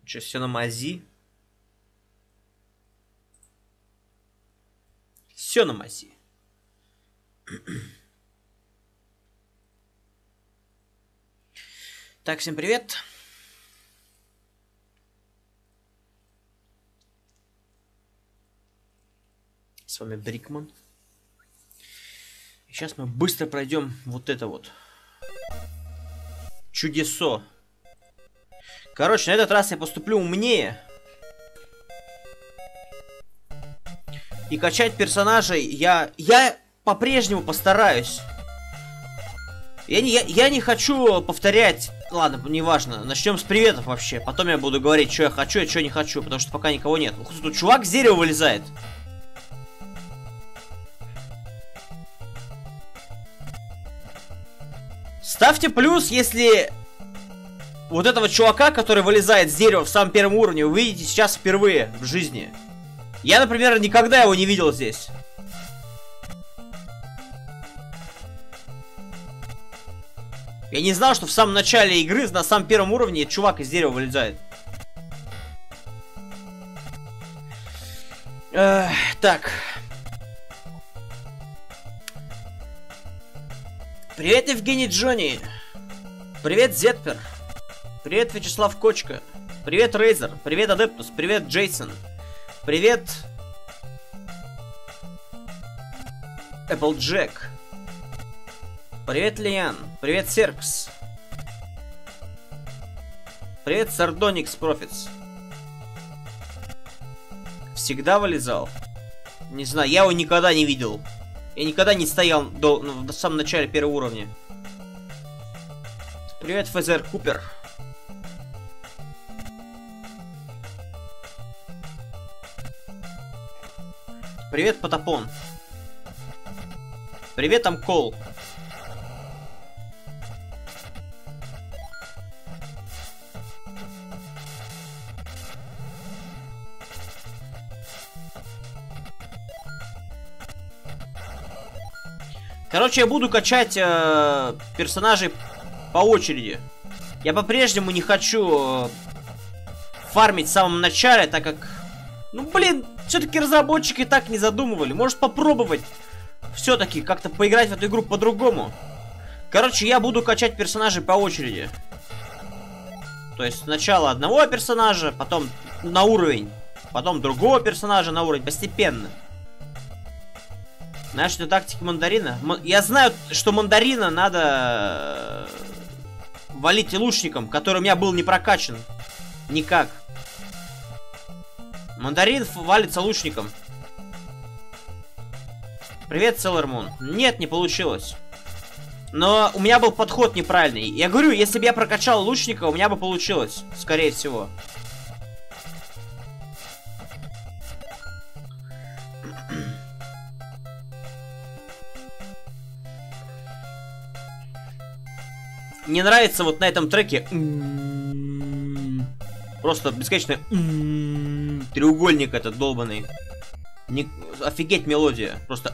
Че, все на мази? Все на мази. Так, всем привет. С вами Брикман. И сейчас мы быстро пройдем вот это вот. Чудесо. Короче, на этот раз я поступлю умнее. И качать персонажей я по-прежнему постараюсь. Я не хочу повторять. Ладно, неважно. Начнем с приветов вообще. Потом я буду говорить, что я хочу, а что не хочу. Потому что пока никого нет. Тут чувак с дерева вылезает. Ставьте плюс, если вот этого чувака, который вылезает с дерева в самом первом уровне, вы видите сейчас впервые в жизни. Я, например, никогда его не видел здесь. Я не знал, что в самом начале игры, на самом первом уровне, чувак из дерева вылезает. Так. Привет, Евгений Джонни. Привет, Зетпер. Привет, Вячеслав Кочка. Привет, Рейзер. Привет, Адептус. Привет, Джейсон. Привет, Эпплджек. Привет, Лиан. Привет, Серкс. Привет, Сардоникс Профитс. Всегда вылезал? Не знаю, я его никогда не видел. Я никогда не стоял в самом начале первого уровня. Привет, ФЗР Купер. Привет, Потапон. Привет, Амкол. Короче, я буду качать персонажей по очереди. Я по-прежнему не хочу фармить в самом начале, так как... Ну, блин, все-таки разработчики так не задумывали. Может попробовать все-таки как-то поиграть в эту игру по-другому. Короче, я буду качать персонажей по очереди. То есть сначала одного персонажа, потом на уровень. Потом другого персонажа на уровень. Постепенно. Знаешь, что тактика мандарина? Я знаю, что мандарина надо валить лучником, который у меня был не прокачан. Никак. Мандарин валится лучником. Привет, Sailor Moon. Нет, не получилось. Но у меня был подход неправильный. Я говорю, если бы я прокачал лучника, у меня бы получилось. Скорее всего. Мне нравится вот на этом треке просто бесконечно треугольник этот долбанный. Офигеть мелодия. Просто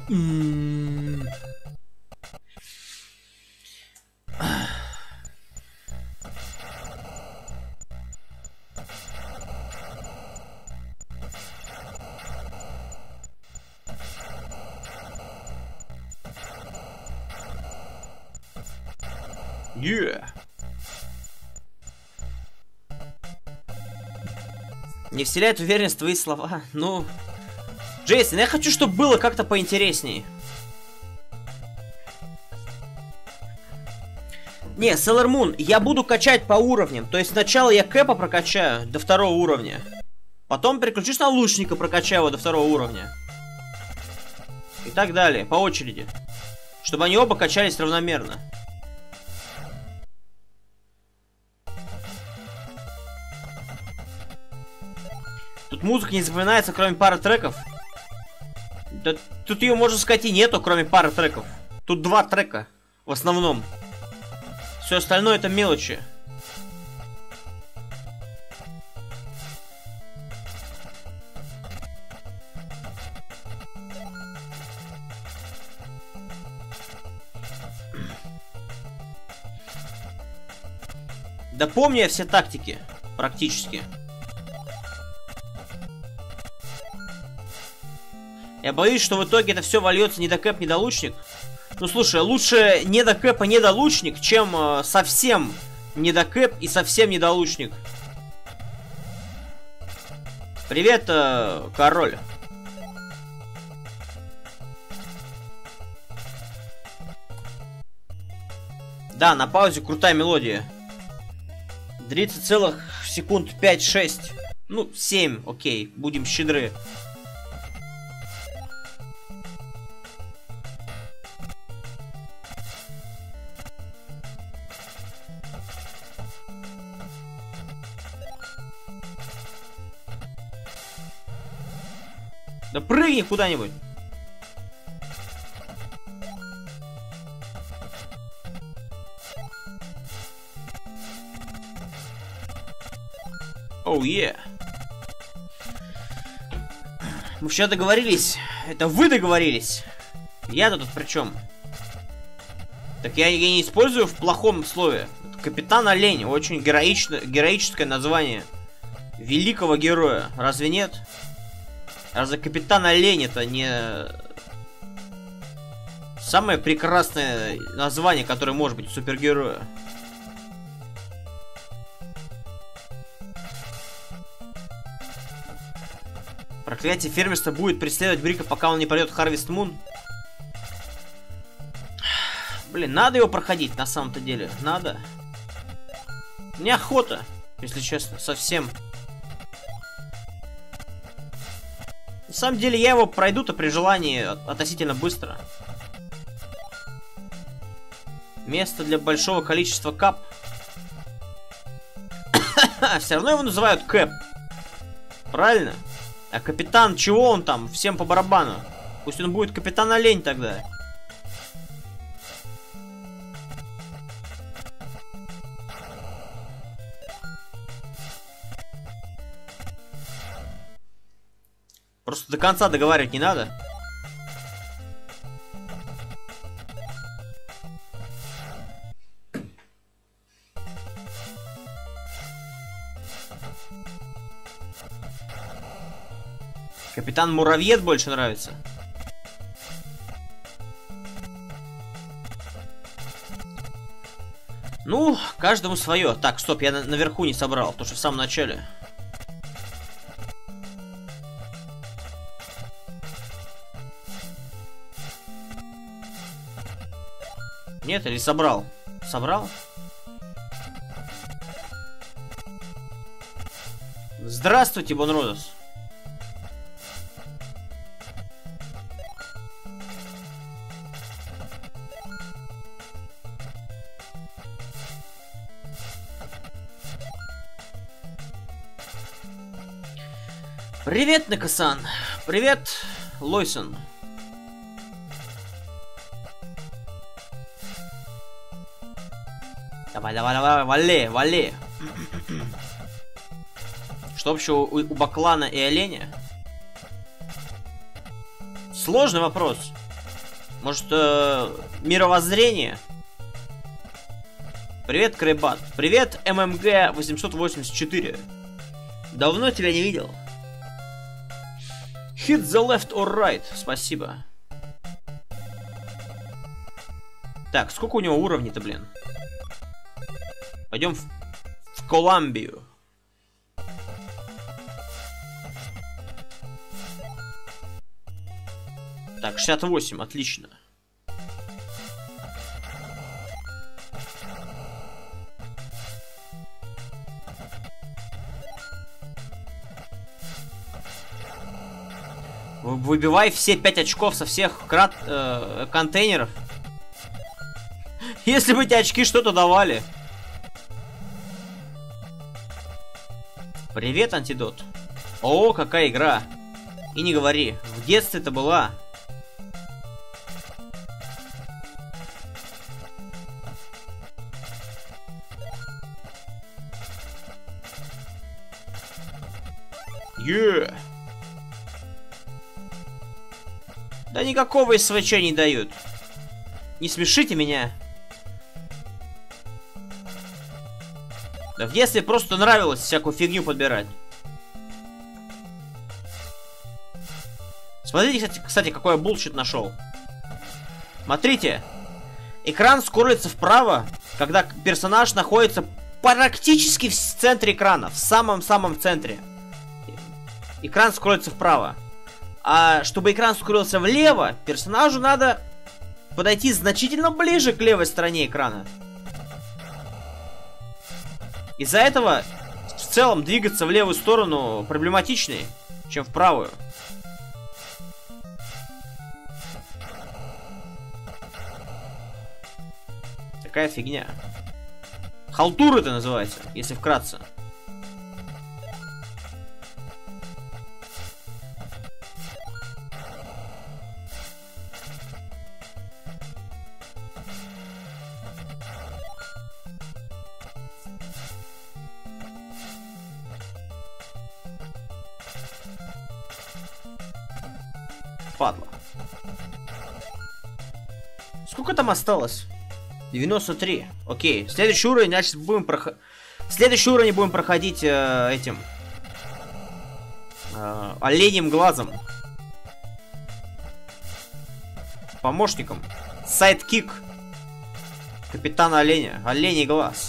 Не вселяет уверенность в твои слова. Ну, Джейсон, я хочу, чтобы было как-то поинтересней. Не, Sailor Moon, я буду качать по уровням. То есть сначала я Кэпа прокачаю до второго уровня. Потом переключусь на лучника, прокачаю его до второго уровня. И так далее, по очереди. Чтобы они оба качались равномерно. Тут музыка не запоминается, кроме пары треков. Да, тут ее, можно сказать, и нету, кроме пары треков. Тут 2 трека, в основном. Все остальное это мелочи. Да помню я все тактики, практически. боюсь, что в итоге это все вольется недокэп, недолучник. Ну слушай, лучше недокэп и недолучник, чем совсем недокэп и совсем недолучник. Привет, король. Да, на паузе крутая мелодия. Длится целых секунд 5-6. Ну, 7, окей, будем щедры. Да прыгни куда-нибудь. Оу, yeah. Мы вчера договорились. Это вы договорились. Я-то тут при чем? Так я не использую в плохом слове. Капитан Олень. Очень героическое название великого героя. Разве нет? Разве Капитан Олень это не самое прекрасное название, которое может быть у супергероя? Проклятие фермерства будет преследовать Брика, пока он не пройдет Harvest Moon. Блин, надо его проходить на самом-то деле. Надо. Неохота, если честно, совсем. На самом деле я его пройду-то при желании относительно быстро. Место для большого количества кап. Все равно его называют Кэп. Правильно? А капитан, чего он там? Всем по барабану. Пусть он будет Капитан Олень тогда. Просто до конца договаривать не надо. Капитан Муравьед больше нравится. Ну, каждому свое. Так, стоп, я наверху не собрал, то что в самом начале. Нет, или собрал? Собрал? Здравствуйте, Бонродос. Привет, Некасан. Привет, Лойсон. Давай, давай, давай, вали, вали. Что общего у Баклана и Оленя? Сложный вопрос. Может, мировоззрение? Привет, Крейбат. Привет, ММГ 884. Давно тебя не видел. Hit the left or right. Спасибо. Так, сколько у него уровней-то, блин? Пойдем в Колумбию. Так, 68, отлично. Выбивай все 5 очков со всех контейнеров. Если бы эти очки что-то давали. Привет, Антидот. О, какая игра. И не говори, в детстве это была. Да никакого СВЧ не дают. Не смешите меня. Да в детстве просто нравилось всякую фигню подбирать. Смотрите, кстати, какой я булшит нашел. Смотрите. Экран скроется вправо, когда персонаж находится практически в центре экрана. В самом-самом центре. Экран скроется вправо. А чтобы экран скрылся влево, персонажу надо подойти значительно ближе к левой стороне экрана. Из-за этого в целом двигаться в левую сторону проблематичнее, чем в правую. Такая фигня. Халтура это называется, если вкратце. Падла. Сколько там осталось? 93. Окей. Следующий уровень, значит, будем проходить. Следующий уровень будем проходить этим оленьим глазом. Помощником. Сайдкик капитана оленя. Оленей глаз.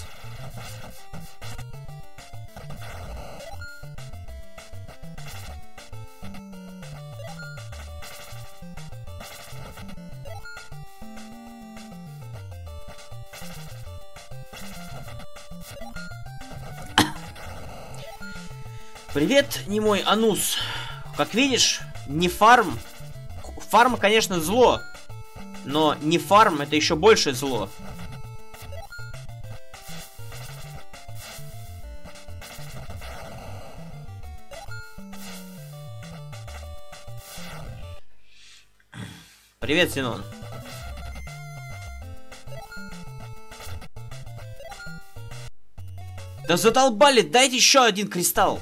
Привет, не мой анус. Как видишь, не фарм. Фарм, конечно, зло. Но не фарм, это еще больше зло. Привет, Зенон. Да задолбали, дайте еще один кристалл.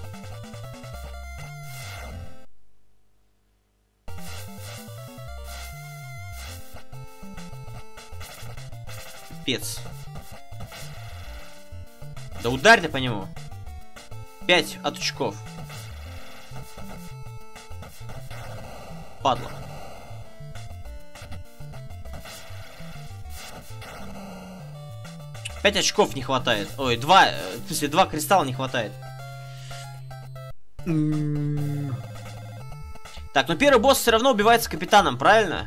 Пипец. Да ударь ты по нему. 5 от очков. Падла. Пять очков не хватает. Ой, 2. В смысле, 2 кристалла не хватает. Так, но первый босс все равно убивается капитаном, правильно?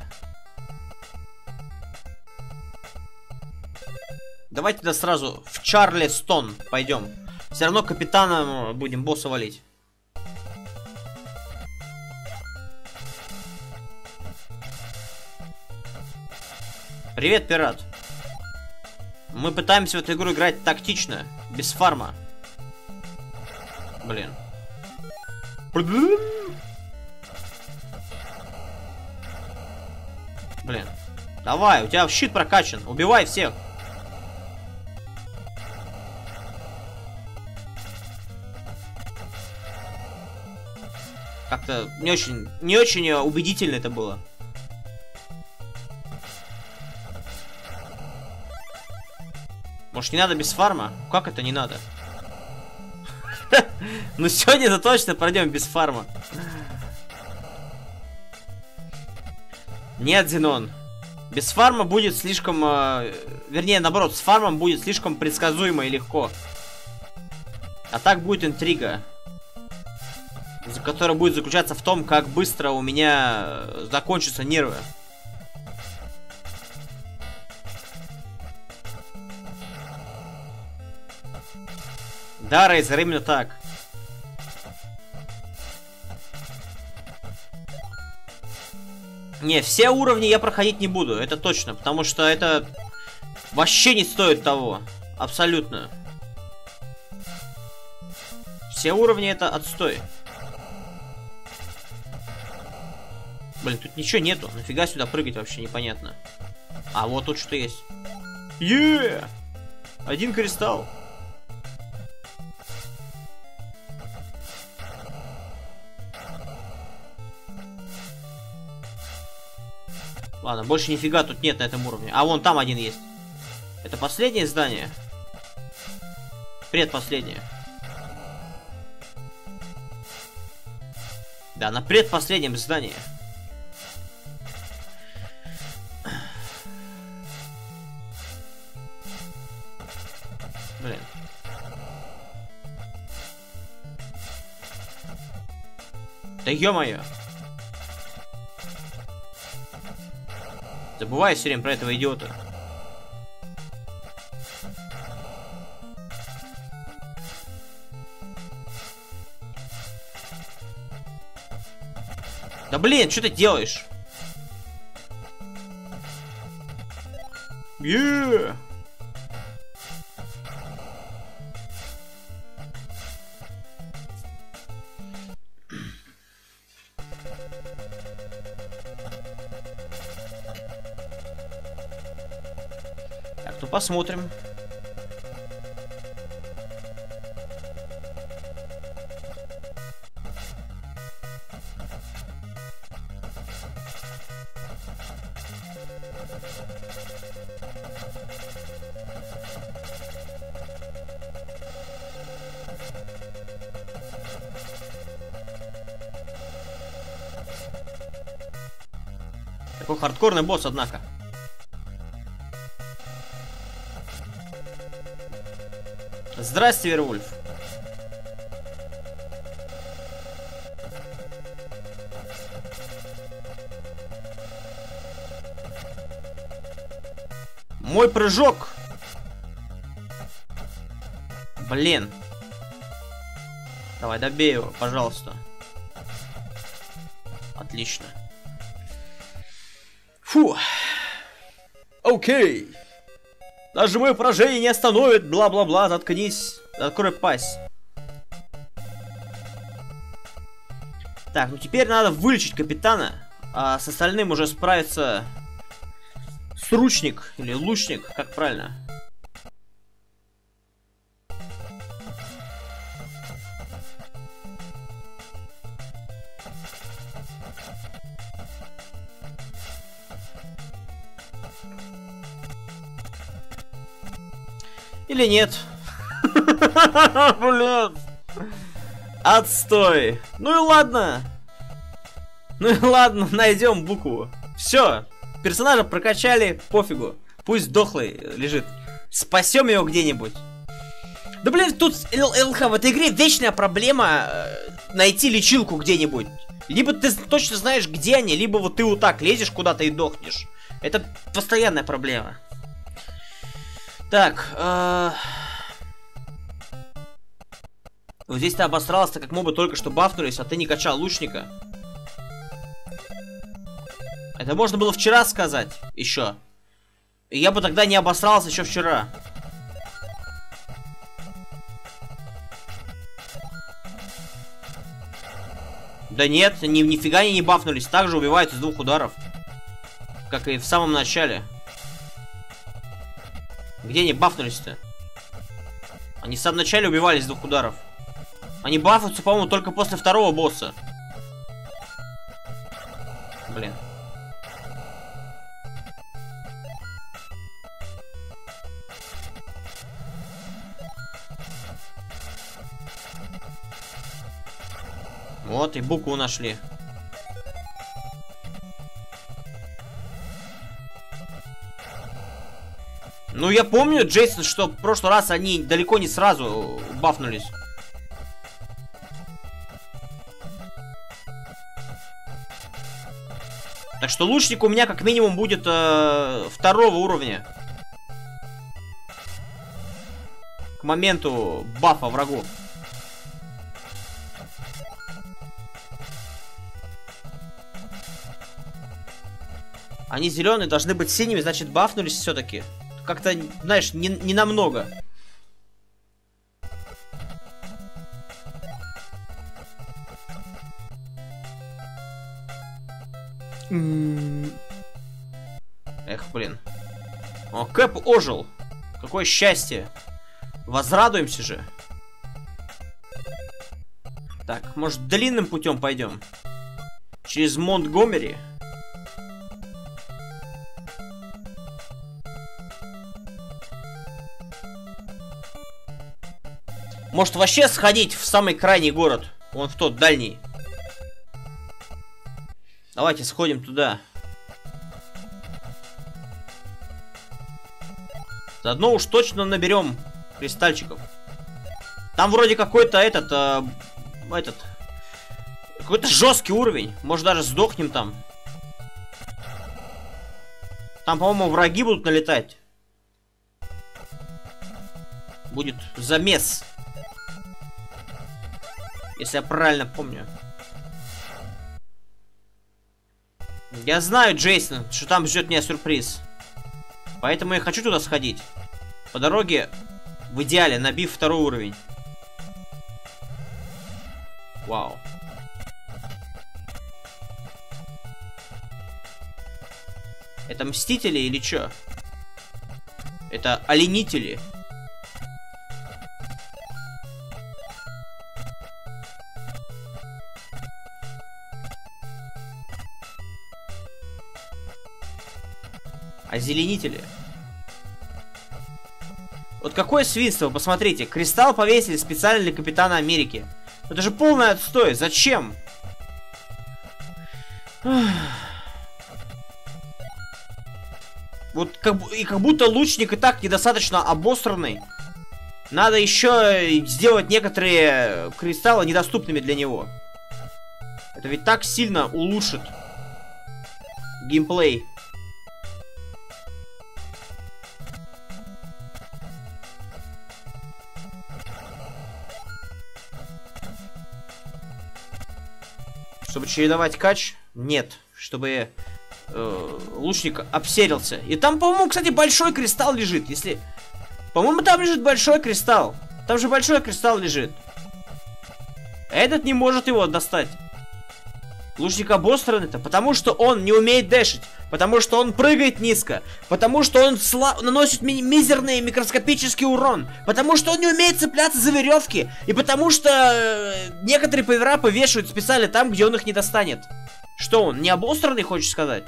Давайте тогда сразу в Чарльстон пойдем. Все равно капитаном будем босса валить. Привет, пират. Мы пытаемся в эту игру играть тактично, без фарма. Блин. Блин. Давай, у тебя щит прокачан. Убивай всех. Как-то не очень убедительно это было. Может, не надо без фарма? Как это не надо? Ну сегодня-то точно пройдем без фарма. Нет, Зенон. Без фарма будет слишком... вернее, наоборот, с фармом будет слишком предсказуемо и легко. А так будет интрига. Которая будет заключаться в том, как быстро у меня закончатся нервы. Да, Рейзер, именно так. Не, все уровни я проходить не буду, это точно, потому что это вообще не стоит того. Абсолютно. Все уровни это отстой. Блин, тут ничего нету. Нафига сюда прыгать вообще непонятно. А, вот тут что есть. Один кристалл. Ладно, больше нифига тут нет на этом уровне. А вон там один есть. Это последнее здание? Предпоследнее. Да, на предпоследнем здании. Блин. Да ё-моё. Забываю все время про этого идиота. Да блин, что ты делаешь? Так, ну посмотрим. Такой хардкорный босс, однако. Здрасте, Вервульф. Мой прыжок. Блин. Давай, добей его, пожалуйста. Отлично. Фу. Окей. Даже мое поражение не остановит. Бла-бла-бла. Заткнись. Открой пасть. Так, ну теперь надо вылечить капитана. А с остальным уже справится сручник или лучник, как правильно. Или нет? Блин. Отстой. Ну и ладно. Ну и ладно, найдем букву. Все. Персонажа прокачали, пофигу. Пусть дохлый лежит. Спасем его где-нибудь. Да блин, тут ЛХ в этой игре вечная проблема найти лечилку где-нибудь. Либо ты точно знаешь, где они, либо вот ты вот так лезешь куда-то и дохнешь. Это постоянная проблема. Так, вот здесь ты обосрался, как мобы только что бафнулись, а ты не качал лучника. Это можно было вчера сказать, еще. И я бы тогда не обосрался еще вчера. Да нет, нифига они не бафнулись, так же убивают из 2 ударов. Как и в самом начале. Где они бафнулись-то? Они в самом начале убивались с 2 ударов. Они бафаются, по-моему, только после второго босса. Блин. Вот, и букву нашли. Ну, я помню, Джейсон, что в прошлый раз они далеко не сразу бафнулись. Так что лучник у меня как минимум будет 2-го уровня. К моменту бафа врагов. Они зеленые, должны быть синими, значит бафнулись все-таки. Как-то, знаешь, не намного. Эх, блин. О, Кэп ожил. Какое счастье. Возрадуемся же. Так, может, длинным путем пойдем? Через Монтгомери. Может, вообще сходить в самый крайний город? Вон в тот дальний. Давайте сходим туда. Заодно уж точно наберем кристальчиков. Там вроде какой-то какой-то жесткий уровень. Может, даже сдохнем там. Там, по-моему, враги будут налетать. Будет замес. Если я правильно помню. Я знаю, Джейсон, что там ждет меня сюрприз. Поэтому я хочу туда сходить. По дороге, в идеале, набив второй уровень. Вау. Это мстители или чё? Это оленители. Озеленители. Вот какое свинство, посмотрите. Кристалл повесили специально для Капитана Америки. Это же полный отстой. Зачем? Вот как будто лучник и так недостаточно обосранный. Надо еще сделать некоторые кристаллы недоступными для него. Это ведь так сильно улучшит геймплей. Чтобы чередовать кач? Нет. Чтобы лучник обсерился. И там, по-моему, кстати, большой кристалл лежит. Если... По-моему, там лежит большой кристалл. Там же большой кристалл лежит. Этот не может его достать. Лучник обостран-то, потому что он не умеет дэшить. Потому что он прыгает низко. Потому что он наносит мизерный микроскопический урон. Потому что он не умеет цепляться за веревки. И потому что некоторые паверапы вешают специально там, где он их не достанет. Что он, не обосранный, хочешь сказать?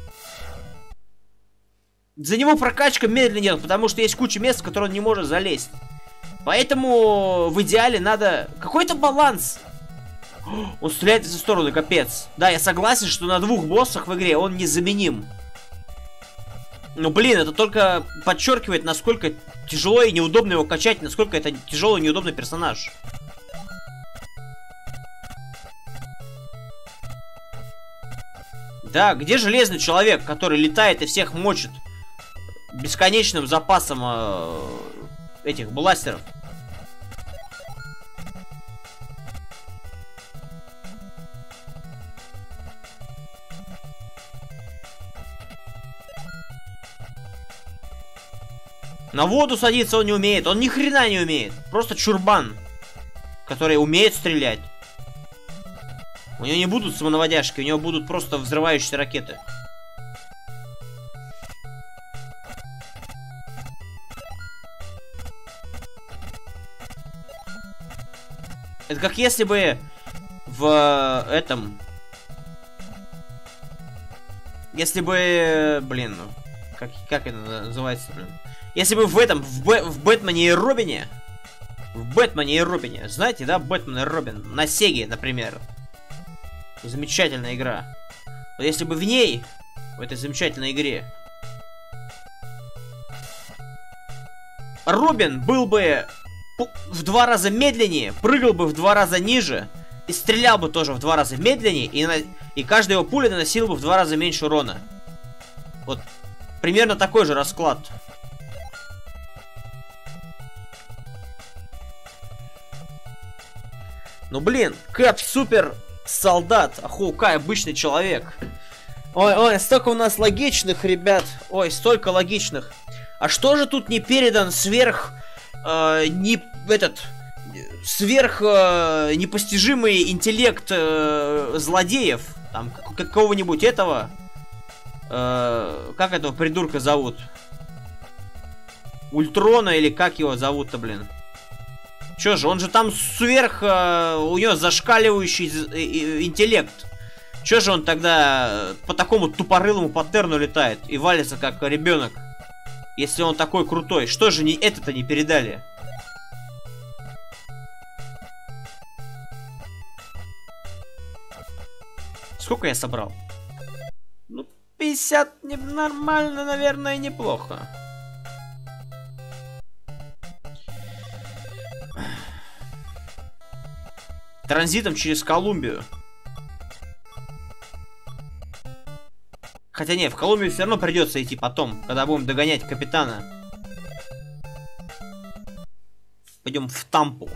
За него прокачка медленнее, потому что есть куча мест, в которые он не может залезть. Поэтому в идеале надо какой-то баланс. Он стреляет из стороны, капец. Да, я согласен, что на двух боссах в игре он незаменим. Но, блин, это только подчеркивает, насколько тяжело и неудобно его качать, насколько это тяжелый и неудобный персонаж. Да, где железный человек, который летает и всех мочит бесконечным запасом этих бластеров? На воду садиться он не умеет, он ни хрена не умеет. Просто чурбан, который умеет стрелять. У него не будут самонаводяшки, у него будут просто взрывающиеся ракеты. Это как если бы в этом... Если бы... Блин, ну... Как это называется, блин? Если бы в этом, в Бэтмене и Робине... В Бэтмене и Робине, знаете, да, Бэтмен и Робин? На Сеге, например. Замечательная игра. Вот если бы в ней, в этой замечательной игре, Робин был бы в 2 раза медленнее, прыгал бы в 2 раза ниже и стрелял бы тоже в 2 раза медленнее, и каждая его пуля наносила бы в 2 раза меньше урона. Вот примерно такой же расклад. Ну блин, Кэп супер солдат, а Хоукай обычный человек. Ой, столько у нас логичных, ребят. Ой, столько логичных. А что же тут не передан сверх... непостижимый интеллект злодеев? Там, какого-нибудь этого... как этого придурка зовут? Ультрона или как его зовут-то, блин? Чё же, он же там сверх... у него зашкаливающий интеллект. Чё же он тогда по такому тупорылому паттерну летает и валится как ребенок? Если он такой крутой. Что же это-то не передали? Сколько я собрал? Ну, 50 нормально, наверное, неплохо. транзитом через Колумбию. Хотя не, в Колумбию все равно придется идти потом, когда будем догонять капитана. Пойдем в Тампу.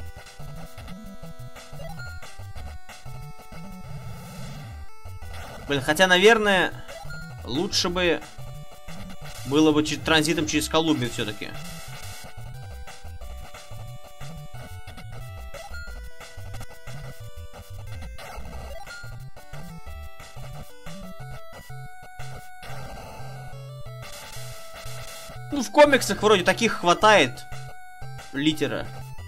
Блин, хотя, наверное, лучше бы было бы транзитом через Колумбию все-таки. Ну, в комиксах вроде таких хватает. Литера.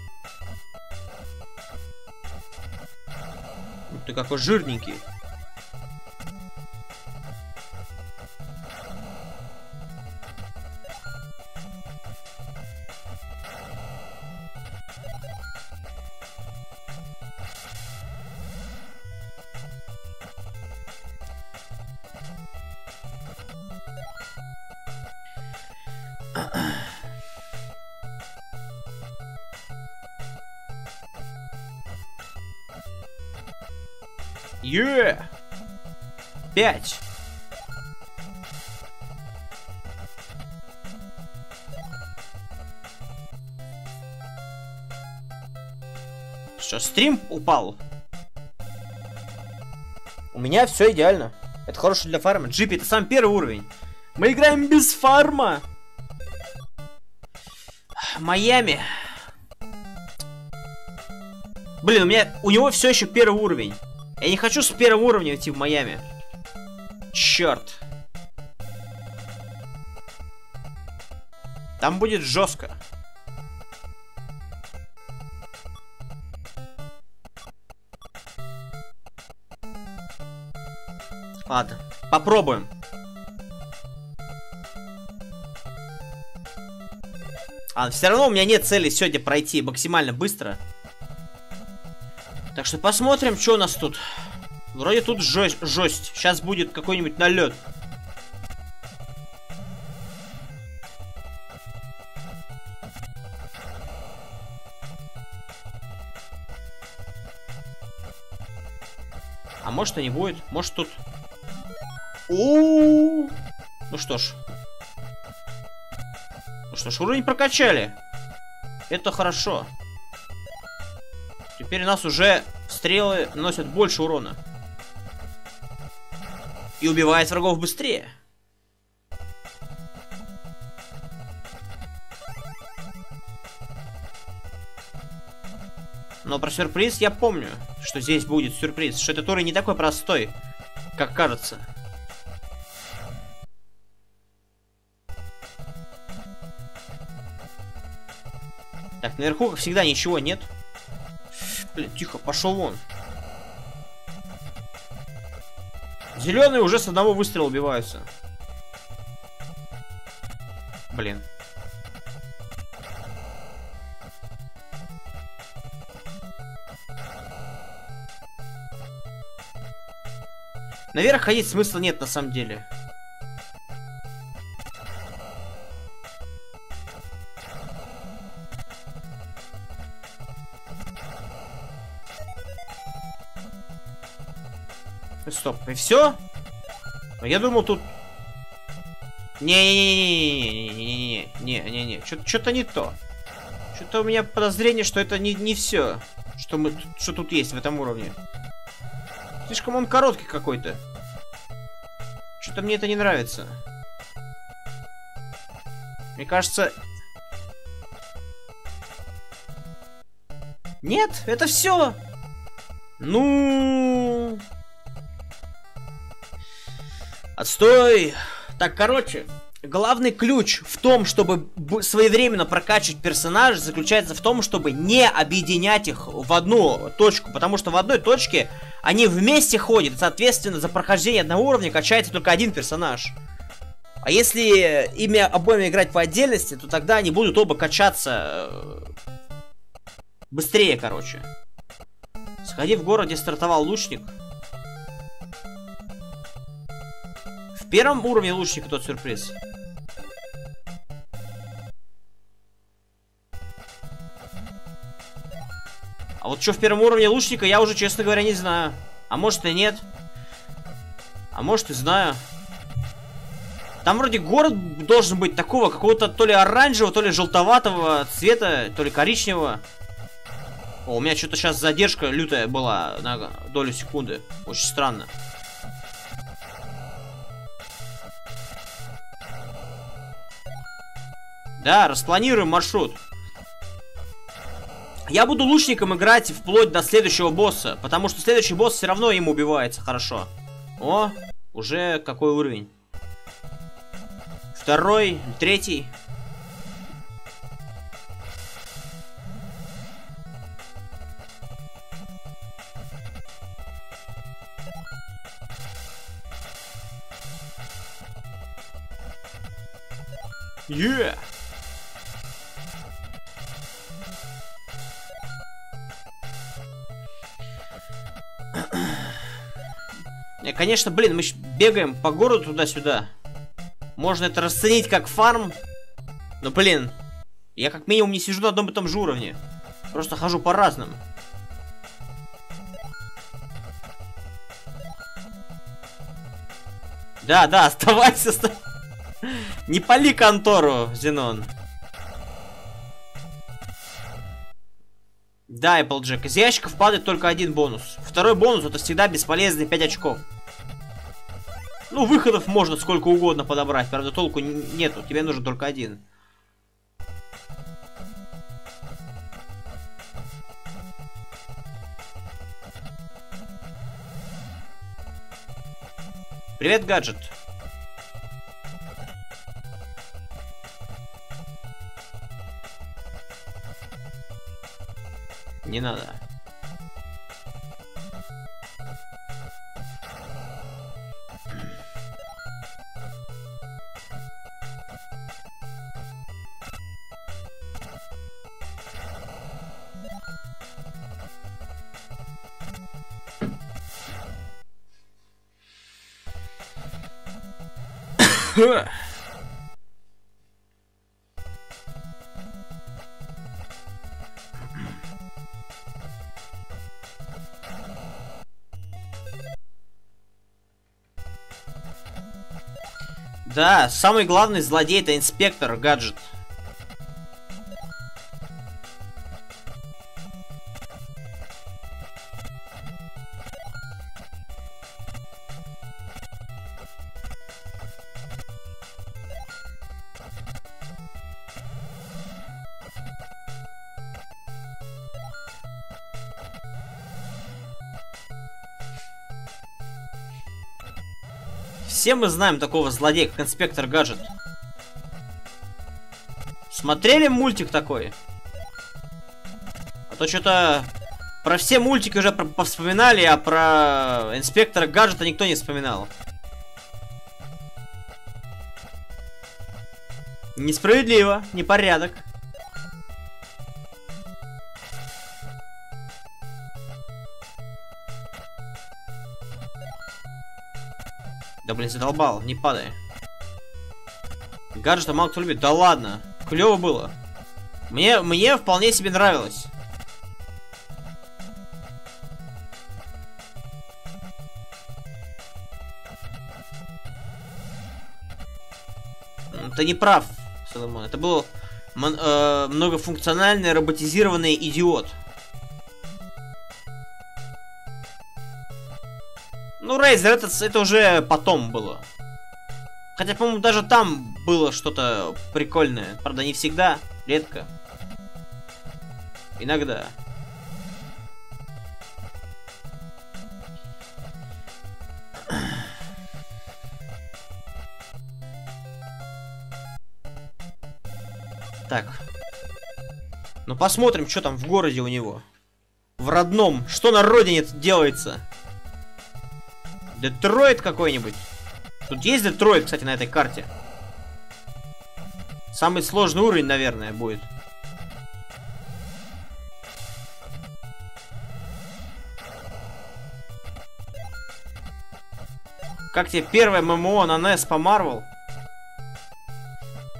Ты какой жирненький. Yeah! 5. Что, стрим упал? У меня все идеально. Это хорошо для фарма. Джипи, это самый первый уровень. Мы играем без фарма. Майами. Блин, у него все еще первый уровень. Я не хочу с первого уровня идти в Майами. Черт. Там будет жестко. Ладно, попробуем. Все равно у меня нет цели сегодня пройти максимально быстро. Так что посмотрим, что у нас тут. Вроде тут жесть. Сейчас будет какой-нибудь налет. А может и не будет. Может тут... Ну что ж. Уровень прокачали. Это хорошо. Теперь у нас уже стрелы наносят больше урона. И убивает врагов быстрее. Но про сюрприз я помню, что здесь будет сюрприз. Что этот уровень не такой простой, как кажется. Так, наверху, как всегда, ничего нет. Блин, тихо, пошел вон. Зеленые уже с одного выстрела убиваются. Блин. Наверх ходить смысла нет на самом деле. Стоп, и все? Я думал тут... Не-не-не-не-не-не-не-не-не-не. Что-то не то. Что-то у меня подозрение, что это не все, что тут есть в этом уровне. Слишком он короткий какой-то. Что-то мне это не нравится. Мне кажется... Нет, это все. Ну... Отстой. Так, короче, главный ключ в том, чтобы своевременно прокачивать персонажа, заключается в том, чтобы не объединять их в одну точку. Потому что в одной точке они вместе ходят. И, соответственно, за прохождение одного уровня качается только один персонаж. А если ими обоими играть по отдельности, то тогда они будут оба качаться быстрее, короче. Сходи в город, где стартовал лучник. В первом уровне лучника тот сюрприз. А вот что в первом уровне лучника, я уже, честно говоря, не знаю. А может и нет. А может и знаю. Там вроде город должен быть такого, какого-то то ли оранжевого, то ли желтоватого цвета, то ли коричневого. О, у меня что-то сейчас задержка лютая была на долю секунды. Очень странно. Да, распланируем маршрут. Я буду лучником играть вплоть до следующего босса, потому что следующий босс все равно им убивается хорошо. О, уже какой уровень? Второй, третий. Yeah. Конечно, блин, мы бегаем по городу туда-сюда. Можно это расценить как фарм. Но, блин, я как минимум не сижу на одном и том же уровне. Просто хожу по разным. Да, оставайся. Не пали контору, Зенон. Да, Эпплджек. Из ящиков падает только один бонус. Второй бонус — это всегда бесполезные 5 очков. Ну, выходов можно сколько угодно подобрать. Правда, толку нету. Тебе нужен только один. Привет, гаджет. Не надо. Да, самый главный злодей — это инспектор Гаджет. Все мы знаем такого злодея, как инспектор Гаджет. Смотрели мультик такой? А то что-то про все мультики уже повспоминали, а про инспектора Гаджета никто не вспоминал. Несправедливо, непорядок. Да блин, задолбал, не падай. Гаджета мало кто любит. Да ладно, клево было. Мне вполне себе нравилось. Ты не прав, Соломон. Это был многофункциональный роботизированный идиот. Ну, Рейзер, это уже потом было. Хотя, по-моему, даже там было что-то прикольное. Правда, не всегда, редко. Иногда. Так. Ну, посмотрим, что там в городе у него. В родном. Что на родине делается? Детройт какой-нибудь. Тут есть Детройт, кстати, на этой карте. Самый сложный уровень, наверное, будет. Как тебе первое ММО на NES по Marvel?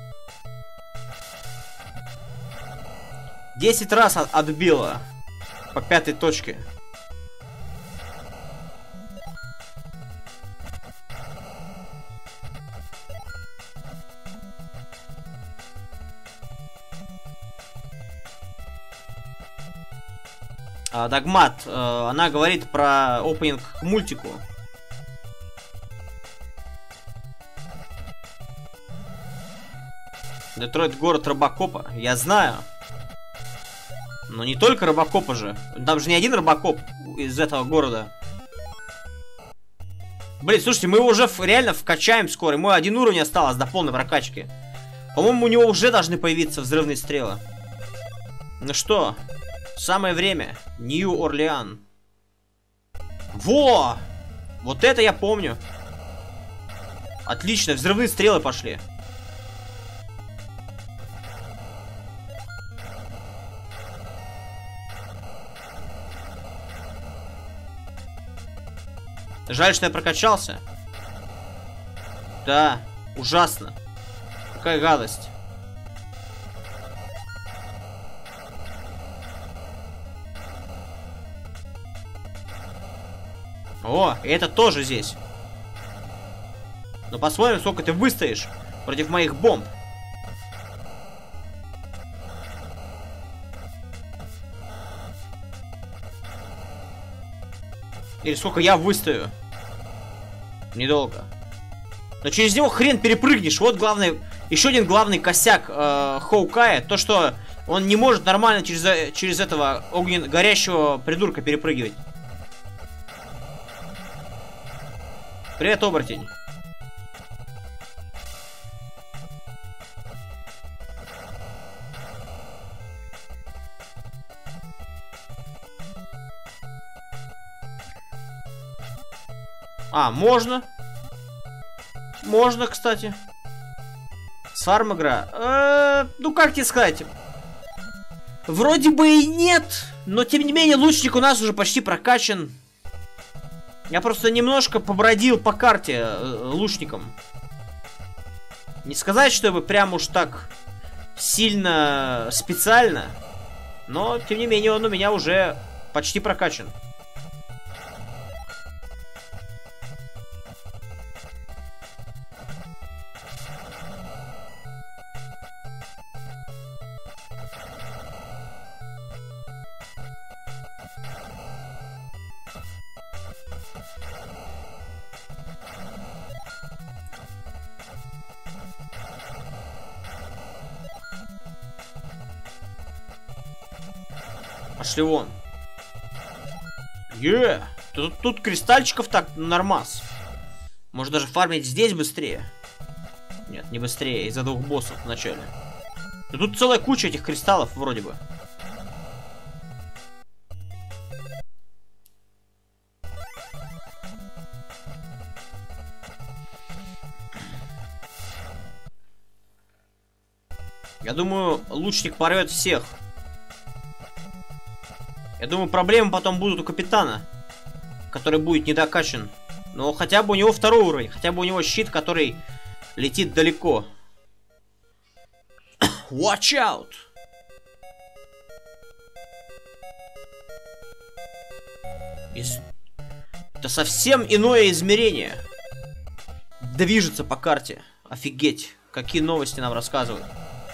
Десять раз отбило. по 5-й точке. Догмат, она говорит про опенинг к мультику. Детройт — город Робокопа. Я знаю. Но не только Робокопа же. Там же не один Робокоп из этого города. Блин, слушайте, мы его уже реально вкачаем скоро. Ему 1 уровень осталось до полной прокачки. По-моему, у него уже должны появиться взрывные стрелы. Ну что, самое время. Нью-Орлеан. Во! Вот это я помню. Отлично, взрывные стрелы пошли. Жаль, что я прокачался. Да, ужасно. Какая гадость. О, и это тоже здесь. Ну посмотрим, сколько ты выстоишь против моих бомб. Или сколько я выстою. Недолго. Но через него хрен перепрыгнешь. Вот главный, еще один главный косяк Хоукая. То, что он не может нормально через этого горящего придурка перепрыгивать. Привет, оборотень. Можно. Можно, кстати. С фарм игра. Ну, как тебе сказать? Вроде бы и нет, но тем не менее лучник у нас уже почти прокачан. Я просто немножко побродил по карте лучником. Не сказать, чтобы прям уж так сильно специально, но тем не менее он у меня уже почти прокачан. Пошли вон. Тут кристальчиков так нормас. Может даже фармить здесь быстрее. Нет, не быстрее, из-за 2 боссов в начале. Но тут целая куча этих кристаллов вроде бы. Я думаю, лучник порвет всех. Я думаю, проблемы потом будут у капитана, который будет недокачан. Но хотя бы у него 2-й уровень, хотя бы у него щит, который летит далеко. Watch out! Это совсем иное измерение. Движется по карте. Офигеть, какие новости нам рассказывают.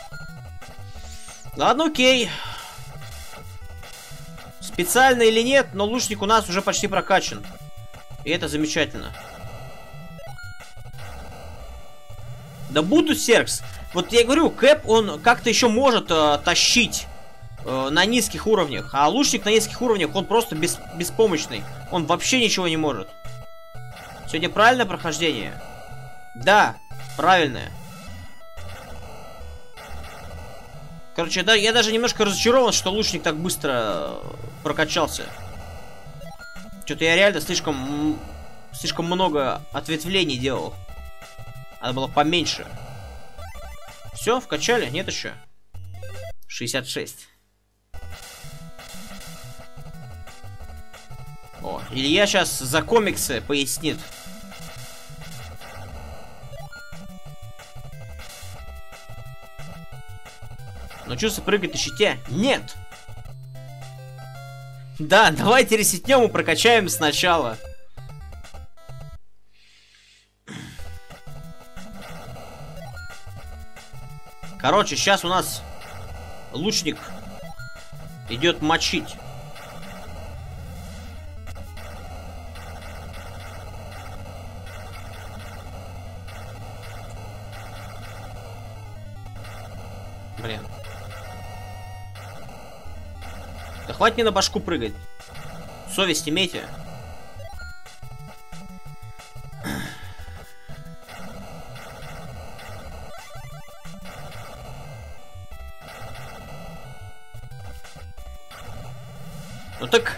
Ладно, окей. Специально или нет, но лучник у нас уже почти прокачан. И это замечательно. Да буду Серкс. Вот я говорю, Кэп, он как-то еще может тащить на низких уровнях. А лучник на низких уровнях, он просто беспомощный. Он вообще ничего не может. Сегодня правильное прохождение? Да, правильное. Короче, да, я даже немножко разочарован, что лучник так быстро прокачался. Что-то я реально слишком много ответвлений делал. Надо было поменьше. Все, вкачали? Нет еще? 66. О, Илья сейчас за комиксы пояснит. Научился прыгать на щите? Нет! Да, давайте ресетнем и прокачаем сначала. Короче, сейчас у нас лучник идет мочить. Блин. Да хватит мне на башку прыгать. Совесть имейте. Ну так...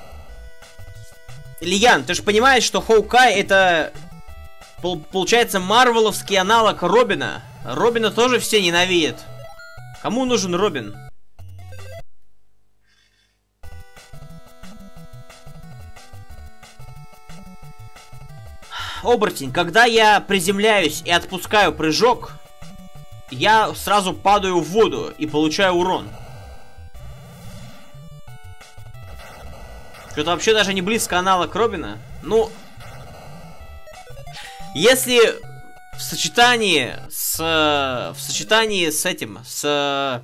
Ильян, ты же понимаешь, что Хоукай это... Получается марвеловский аналог Робина. Робина тоже все ненавидят. Кому нужен Робин? Оборотень, когда я приземляюсь и отпускаю прыжок, я сразу падаю в воду и получаю урон. Что-то вообще даже не близко аналог Робина. Ну, если в сочетании с этим, в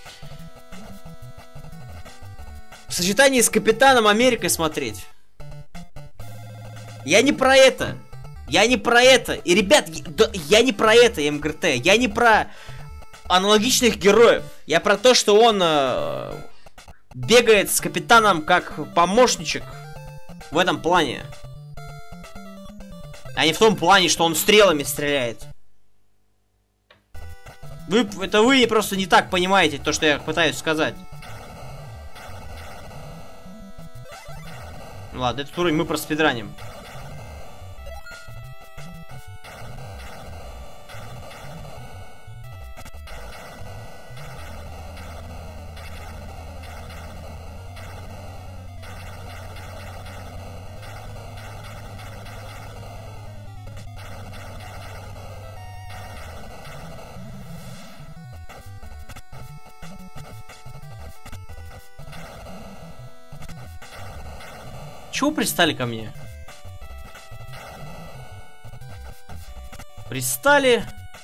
сочетании с Капитаном Америкой смотреть. Я не про это. Я не про это. И, ребят, я не про это, МГРТ. Я не про аналогичных героев. Я про то, что он бегает с Капитаном как помощничек в этом плане. А не в том плане, что он стрелами стреляет. Это вы просто не так понимаете то, что я пытаюсь сказать. Ладно, этот уровень мы проспидраним. Чего пристали ко мне? Пристали.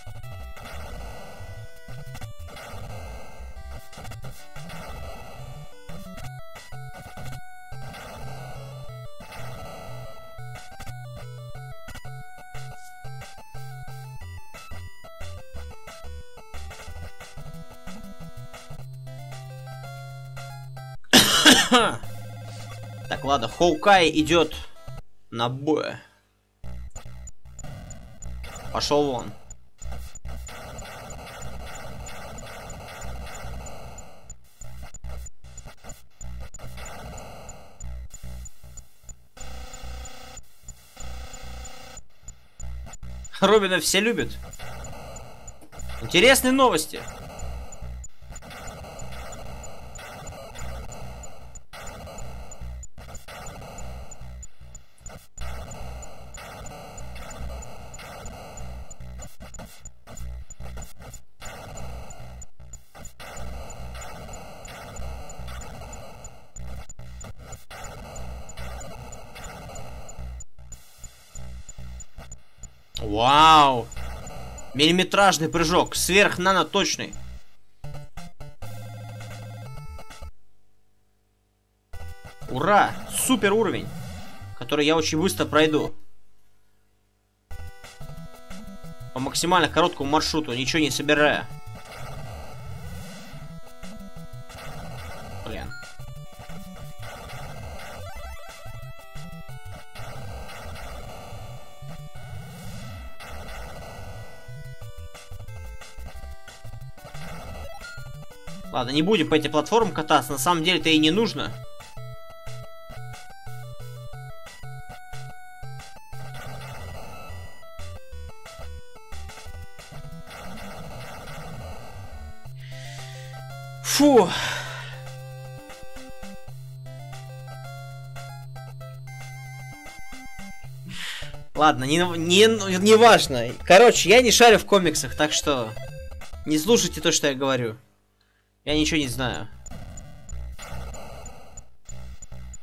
Так, ладно, Хоукай идет на бой. Пошел вон. Робина все любят. Интересные новости. Вау! Миллиметражный прыжок, сверх-нано-точный. Ура! Супер уровень, который я очень быстро пройду. По максимально короткому маршруту, ничего не собирая. Блин. Ладно, не будем по этим платформам кататься. На самом деле это и не нужно. Фу. Ладно, не важно. Короче, я не шарю в комиксах, так что не слушайте то, что я говорю. Я ничего не знаю.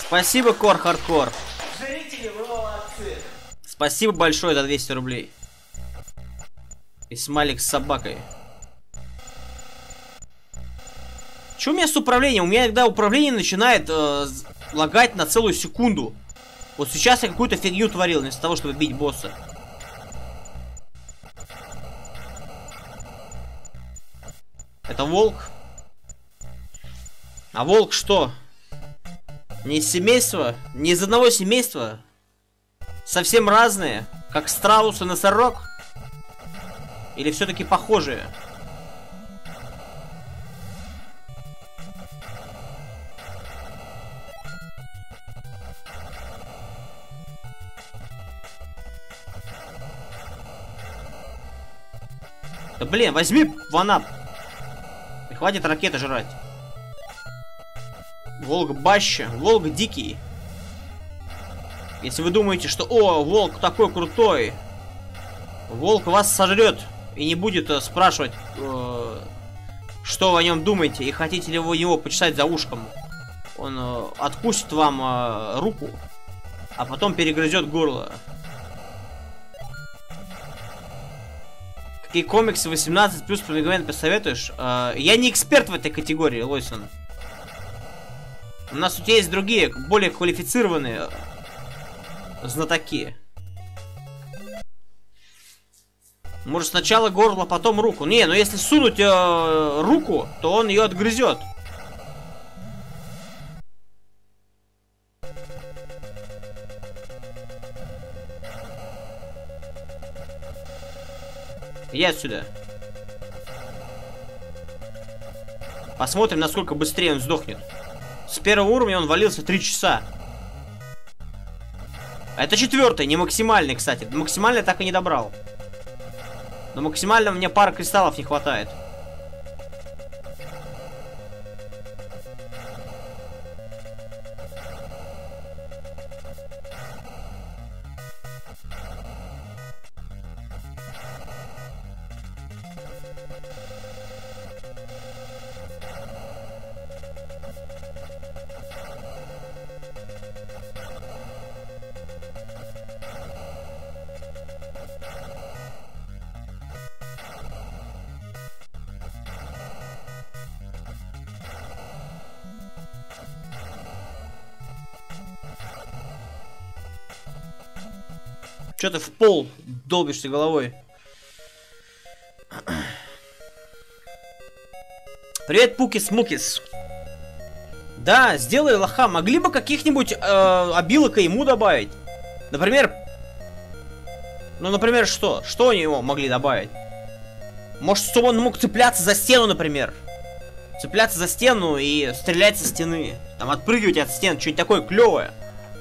Спасибо, Кор Хардкор. Зрители, вы молодцы. Спасибо большое за 200 рублей. И смайлик с собакой. Че у меня с управлением? У меня иногда управление начинает лагать на целую секунду. Вот сейчас я какую-то фигню творил, вместо того, чтобы бить босса. Это волк? А волк что? Не из семейства? Не из одного семейства? Совсем разные? Как страус и носорог? Или все-таки похожие? Да блин, возьми ванап. И хватит ракеты жрать. Волк Баща, волк дикий. Если вы думаете, что о, волк такой крутой, волк вас сожрет и не будет спрашивать, что вы о нем думаете и хотите ли вы его почесать за ушком. Он откусит вам руку, а потом перегрызет горло. Какие комиксы 18+ по Мегамину посоветуешь? Я не эксперт в этой категории, Лойсон. У нас тут есть другие, более квалифицированные знатоки. Может сначала горло, потом руку. Не, ну если сунуть руку, то он ее отгрызет. Иди отсюда. Посмотрим, насколько быстрее он сдохнет. С первого уровня он валился 3 часа. А это 4-й, не максимальный, кстати. Максимальный так и не добрал. Но максимально мне пары кристаллов не хватает. Че ты в пол долбишься головой? Привет, Пукис-Мукис. Да, сделай лоха. Могли бы каких-нибудь обилок ему добавить? Например... Ну, например, что? Что они его могли добавить? Может, чтобы он мог цепляться за стену, например. Цепляться за стену и стрелять со стены. Там отпрыгивать от стен. Что-нибудь такое клевое.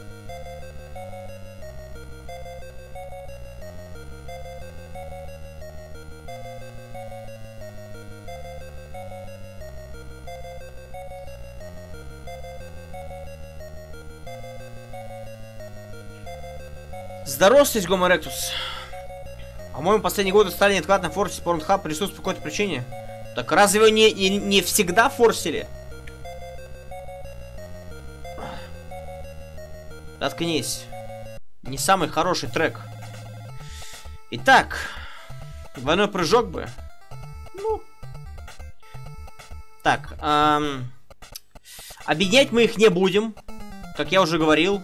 Здоровствуйте, Гомо Ректус. По-моему, последние годы стали неоткладно форсить Pornhub присутствует по какой-то причине. Так разве его не всегда форсили? Заткнись. Не самый хороший трек. Итак, двойной прыжок бы. Ну. Так, объединять мы их не будем, как я уже говорил.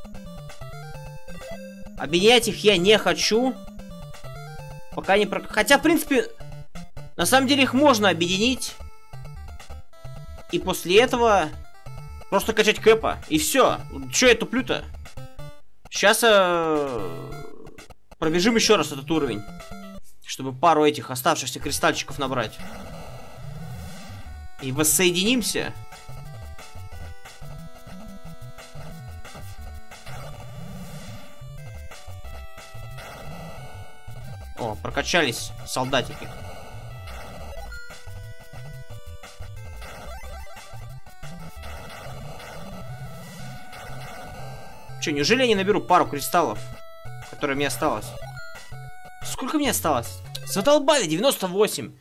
Объединять их я не хочу. Пока не... Хотя, в принципе, на самом деле их можно объединить. И после этого просто качать Кэпа. И все. Че я туплю-то? Сейчас пробежим еще раз этот уровень. Чтобы пару этих оставшихся кристальчиков набрать. И воссоединимся. О, прокачались солдатики. Че, неужели я не наберу пару кристаллов, которые мне осталось? Сколько мне осталось? Задолбали, 98.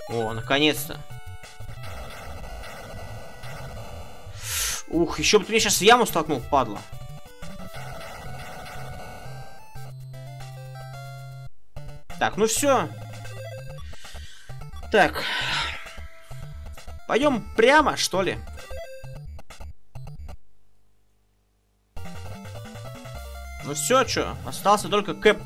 О, наконец-то. Ух, еще бы ты меня сейчас в яму столкнул, падла. Так, ну все. Так. Пойдем прямо, что ли? Ну все, что? Остался только Кэп.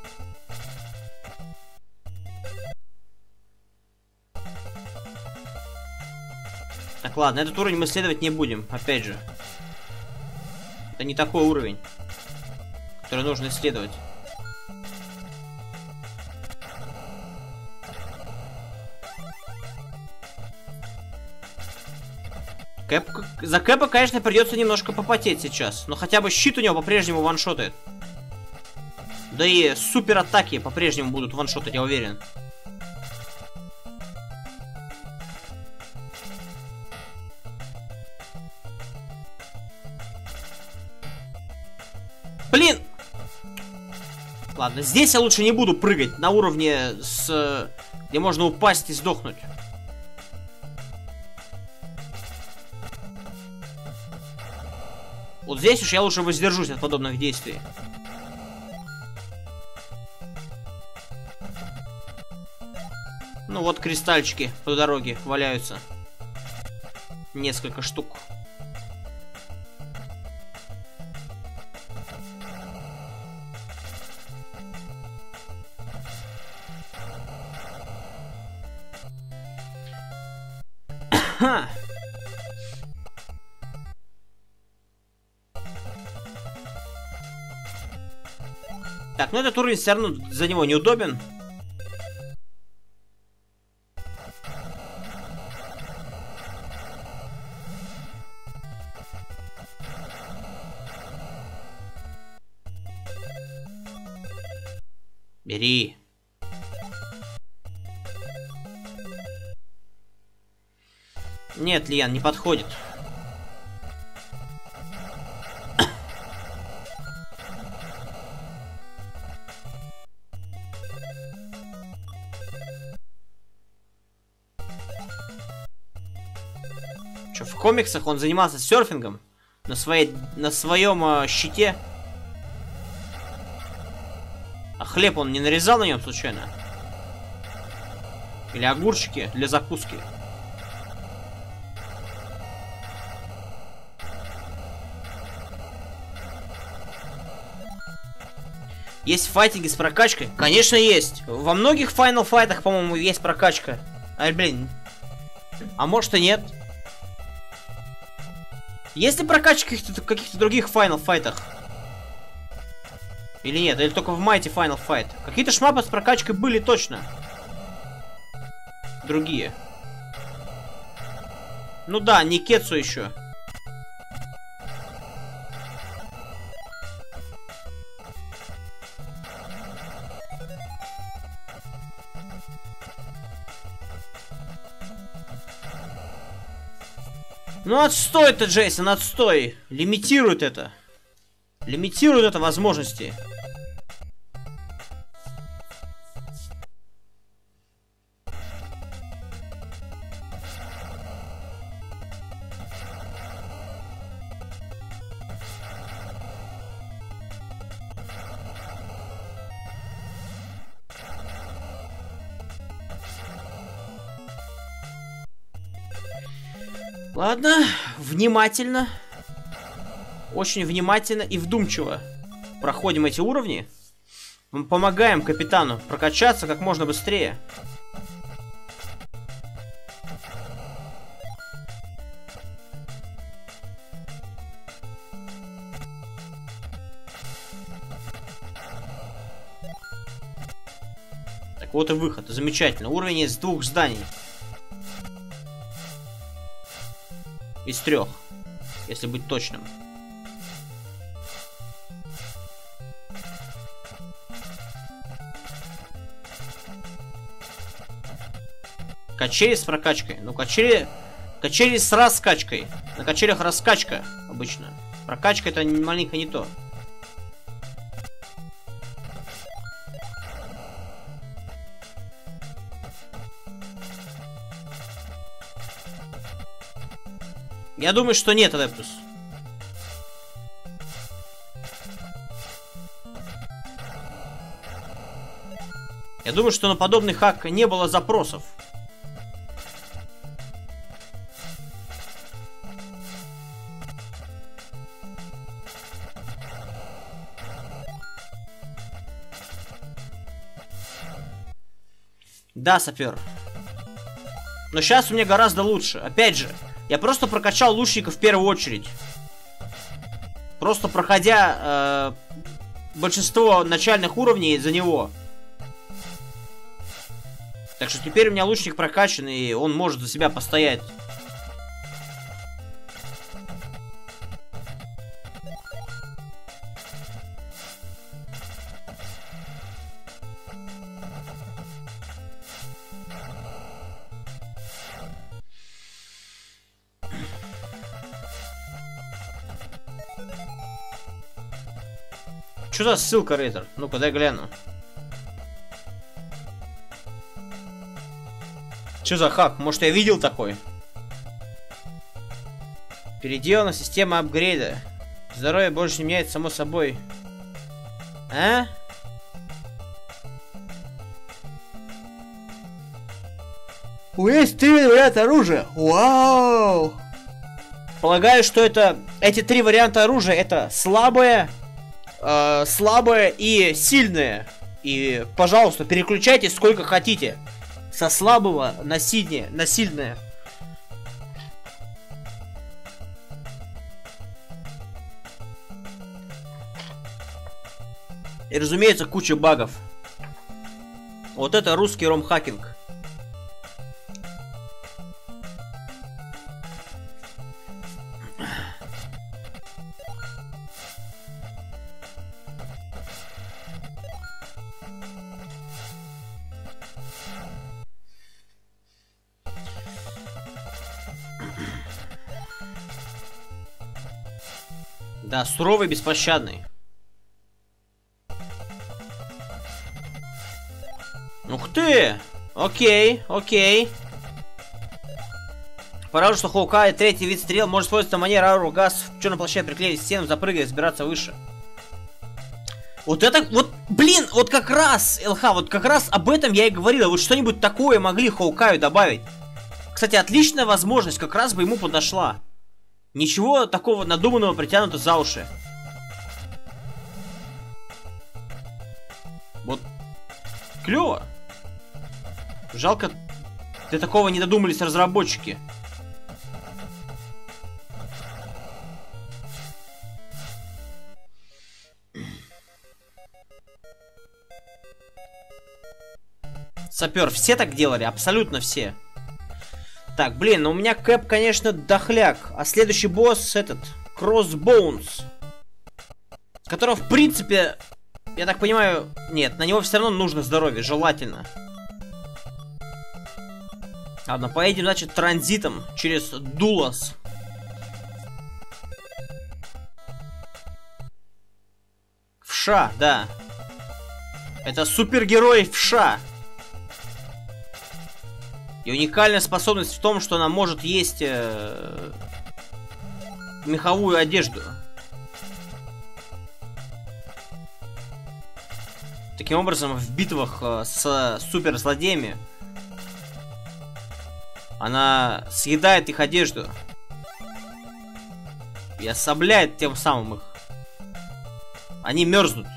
Так, ладно, этот уровень мы исследовать не будем, опять же. Это не такой уровень, который нужно исследовать. За Кэпа, конечно, придется немножко попотеть сейчас. Но хотя бы щит у него по-прежнему ваншотает. Да и супер атаки по-прежнему будут ваншотать, я уверен. Блин! Ладно, здесь я лучше не буду прыгать на уровне, где можно упасть и сдохнуть. Вот здесь уж я лучше воздержусь от подобных действий. Ну вот кристальчики по дороге валяются. Несколько штук. Ха! Так, ну этот уровень все равно за него неудобен. Бери. Нет, Лиан, не подходит. Что, в комиксах он занимался серфингом на своем щите? А хлеб он не нарезал на нем случайно? Или огурчики для закуски? Есть файтинги с прокачкой? Конечно, есть. Во многих Final Fight'ах, по-моему, есть прокачка. А, блин. А может и нет. Есть ли прокачка в каких-то других Final Fight'ах? Или нет? Или только в Mighty Final Fight? Какие-то шмапы с прокачкой были точно. Другие. Ну да, Никетсу еще. Ну отстой это, Джейсон, отстой. Лимитирует это. Лимитирует это возможности. Ладно, внимательно. Очень внимательно и вдумчиво проходим эти уровни. Мы помогаем капитану прокачаться как можно быстрее. Так, вот и выход. Замечательно. Уровень из 2 зданий. Из 3, если быть точным. Качели с прокачкой. Ну, качели с раскачкой. На качелях раскачка обычно. Прокачка это маленько не то. Я думаю, что нет, Адептус. Я думаю, что на подобный хак не было запросов. Да, сапер. Но сейчас у меня гораздо лучше. Опять же, я просто прокачал лучника в первую очередь. Просто проходя большинство начальных уровней за него. Так что теперь у меня лучник прокачан, и он может за себя постоять. Что за ссылка, Рейтер? Ну-ка, дай гляну. Что за хак? Может, я видел такой? Переделана система апгрейда. Здоровье больше не меняется, само собой. А? Есть 3 варианта оружия. Вау! Полагаю, что эти 3 варианта оружия это слабое, слабое и сильное. И, пожалуйста, переключайтесь сколько хотите. Со слабого на сильное. И, разумеется, куча багов. Вот это русский ромхакинг. Да, суровый, беспощадный. Ух ты! Окей, окей. Пора, что Хоукай, 3-й вид стрел, может использоваться манера ауру газ в черном плаще, приклеить стену, запрыгать, забираться выше. Вот это, вот, блин, вот как раз, ЛХ, вот как раз об этом я и говорил. Вот что-нибудь такое могли Хоукаю добавить. Кстати, отличная возможность, как раз бы ему подошла. Ничего такого надуманного притянуто за уши. Вот. Клево. Жалко, до такого не додумались разработчики. Сапер, все так делали? Абсолютно все. Так, блин, ну у меня Кэп, конечно, дохляк. А следующий босс этот, Crossbones. Которого, в принципе, я так понимаю, нет, на него все равно нужно здоровье, желательно. Ладно, поедем, значит, транзитом через Дулас. Вша, да. Это супергерой Вша. И уникальная способность в том, что она может есть меховую одежду. Таким образом, в битвах с суперзлодеями она съедает их одежду и ослабляет тем самым их. Они мерзнут.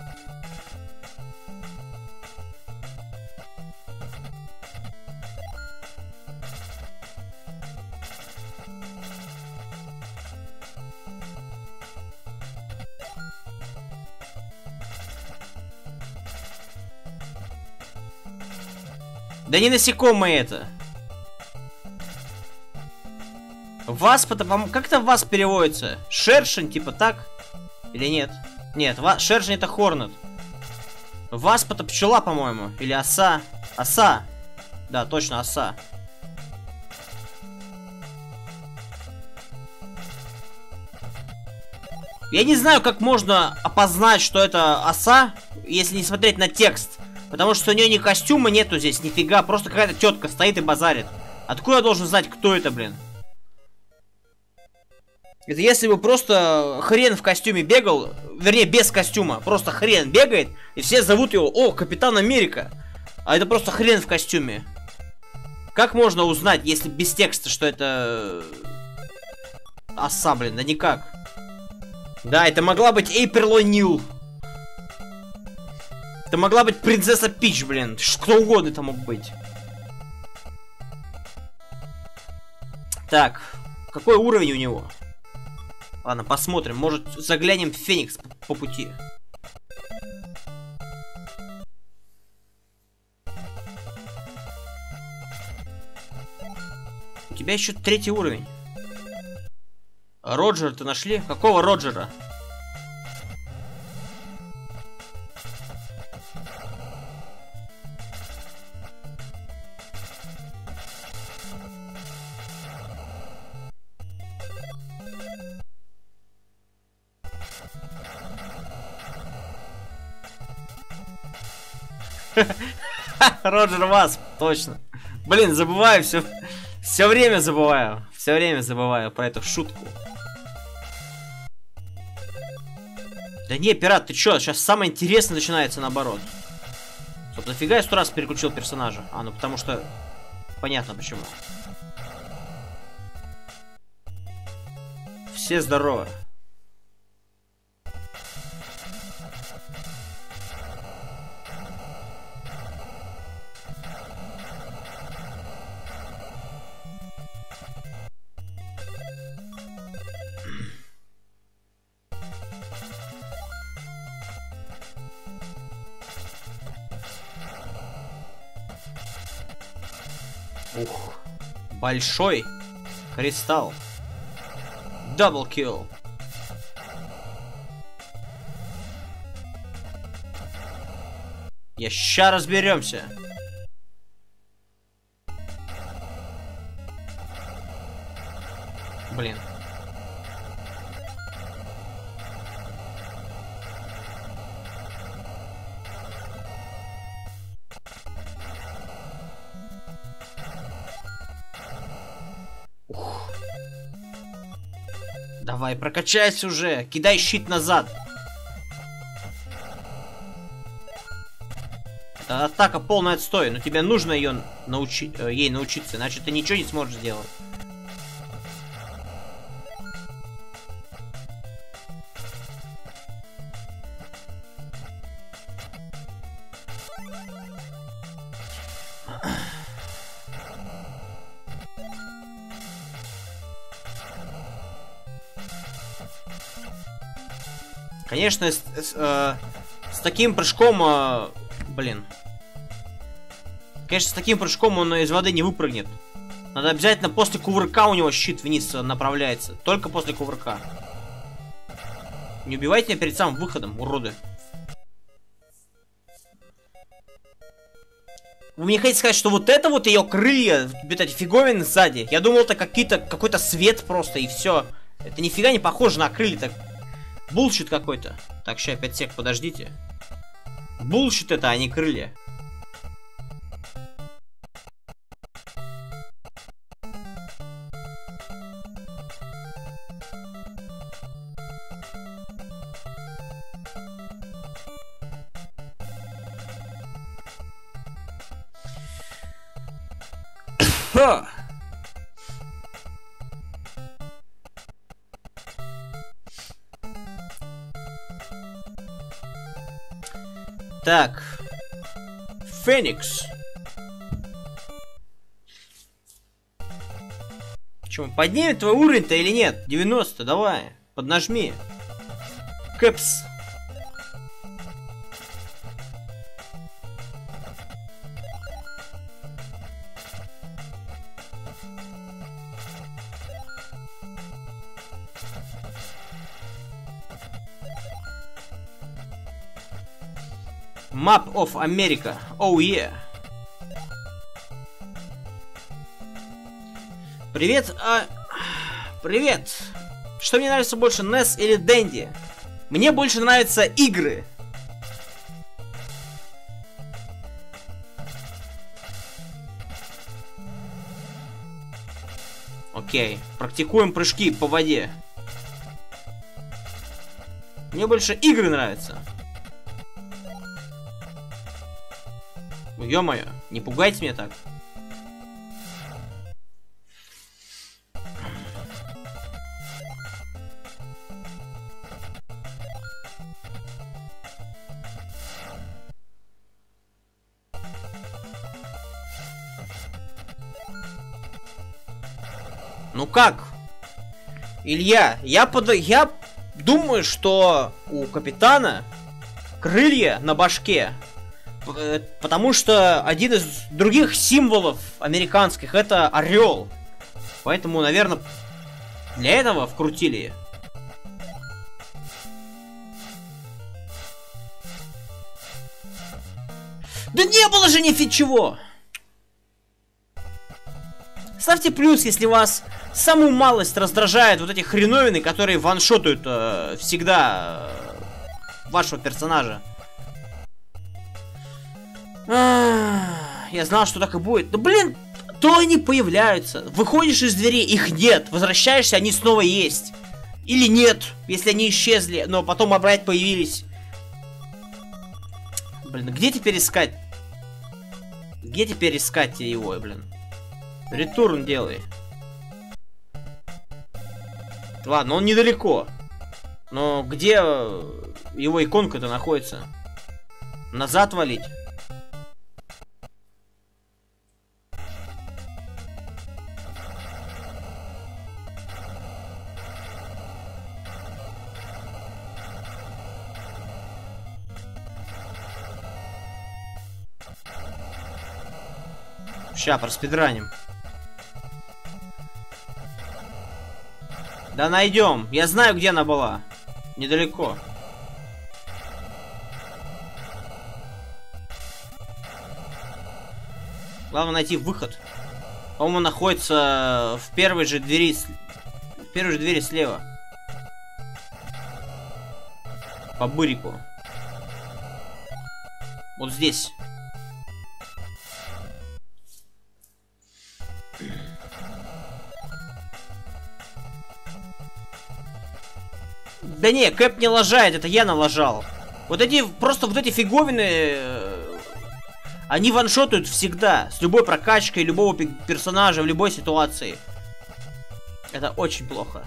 Да не насекомые это. Васп-то, как-то васп переводится? Шершень, типа так? Или нет? Нет, шершень это хорнет. Васп это пчела, по-моему. Или оса. Оса. Да, точно, оса. Я не знаю, как можно опознать, что это оса, если не смотреть на текст. Потому что у нее ни костюма нету здесь, нифига. Просто какая-то тетка стоит и базарит. Откуда я должен знать, кто это, блин? Это если бы просто хрен в костюме бегал, вернее, без костюма, просто хрен бегает, и все зовут его, о, Капитан Америка. А это просто хрен в костюме. Как можно узнать, если без текста, что это... оса, блин, да никак. Да, это могла быть Эйприл О'Нил. Это могла быть принцесса Пич, блин. Кто угодно это мог быть. Так, какой уровень у него? Ладно, посмотрим. Может, заглянем в Феникс по пути. У тебя еще 3-й уровень. Роджера-то нашли? Какого Роджера? Роджер Васп, точно. Блин, забываю все время забываю. Все время забываю про эту шутку. Да не, пират, ты чё? Сейчас самое интересное начинается наоборот. Стоп, нафига я 100 раз переключил персонажа? А, ну потому что... Понятно почему. Все здоровы. Ух, большой кристалл. Даблкилл. Я ща разберемся. Блин. Давай, прокачайся уже. Кидай щит назад. Это атака полный отстой, но тебе нужно ей научиться, иначе ты ничего не сможешь сделать. Конечно, с таким прыжком... блин. Конечно, с таким прыжком он из воды не выпрыгнет. Надо обязательно после кувырка у него щит вниз направляется. Только после кувырка. Не убивайте меня перед самым выходом, уроды. Вы мне хотите сказать, что вот это вот ее крылья, эти фиговины сзади? Я думал, это какой-то свет просто, и все. Это нифига не похоже на крылья, так... Булшит какой-то. Так, сейчас 5 сек, подождите. Булшит это, а не крылья. Ха! Так. Феникс. Че, поднимет твой уровень-то или нет? 90, давай. Поднажми. Кэпс. Map of America. Oh yeah. Привет, привет. Что мне нравится больше, NES или Dendy? Мне больше нравятся игры. Окей, практикуем прыжки по воде. Мне больше игры нравятся. Ё-моё, не пугайте меня так. Ну как? Илья, я думаю, что у капитана крылья на башке. Потому что один из других символов американских это орел. Поэтому, наверное, для этого вкрутили. Да не было же ничего! Ставьте плюс, если вас самую малость раздражает вот эти хреновины, которые ваншотают всегда вашего персонажа. Я знал, что так и будет. Да блин, то они появляются. Выходишь из двери, их нет. Возвращаешься, они снова есть. Или нет, если они исчезли, но потом опять появились. Блин, где теперь искать? Где теперь искать его, блин? Ретурн делай. Ладно, он недалеко. Но где его иконка-то находится? Назад валить? Ща, проспидраним. Да найдем. Я знаю, где она была. Недалеко. Главное найти выход. По-моему, находится в первой же двери. В первой же двери слева. По бырику. Вот здесь. Да не, Кэп не лажает, это я налажал. Вот эти, просто вот эти фиговины, они ваншотают всегда. С любой прокачкой, любого персонажа, в любой ситуации. Это очень плохо.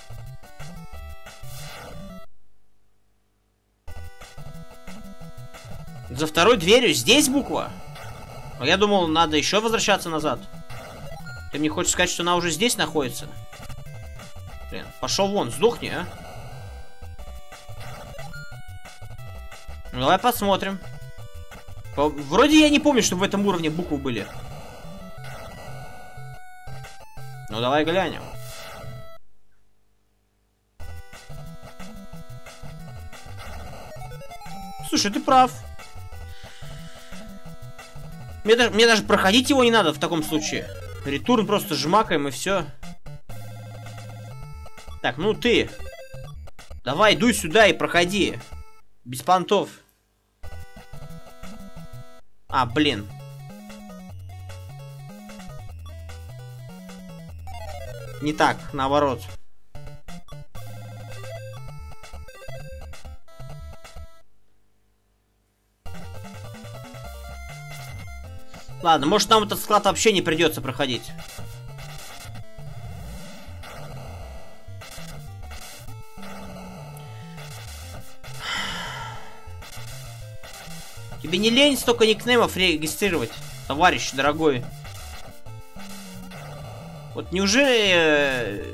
За второй дверью здесь буква? А я думал, надо еще возвращаться назад. Ты мне хочешь сказать, что она уже здесь находится? Блин, пошел вон, сдохни, а. Ну, давай посмотрим. Вроде я не помню, что в этом уровне буквы были. Ну, давай глянем. Слушай, ты прав. Мне даже проходить его не надо в таком случае. Ретурн просто жмакаем и все. Так, ну ты. Давай, дуй сюда и проходи. Без понтов. А, блин. Не так, наоборот. Ладно, может нам этот склад вообще не придется проходить. Тебе не лень столько никнеймов регистрировать, товарищ дорогой? Вот неужели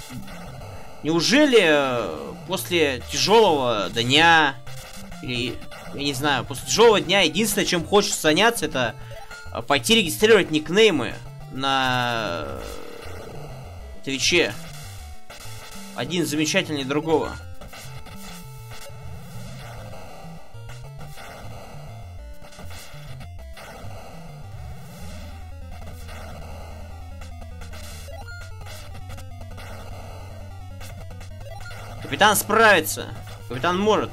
после тяжелого дня, или, я не знаю, после тяжелого дня единственное, чем хочешь заняться, это пойти регистрировать никнеймы на Твиче. Один замечательнее другого. Капитан справится. Капитан может.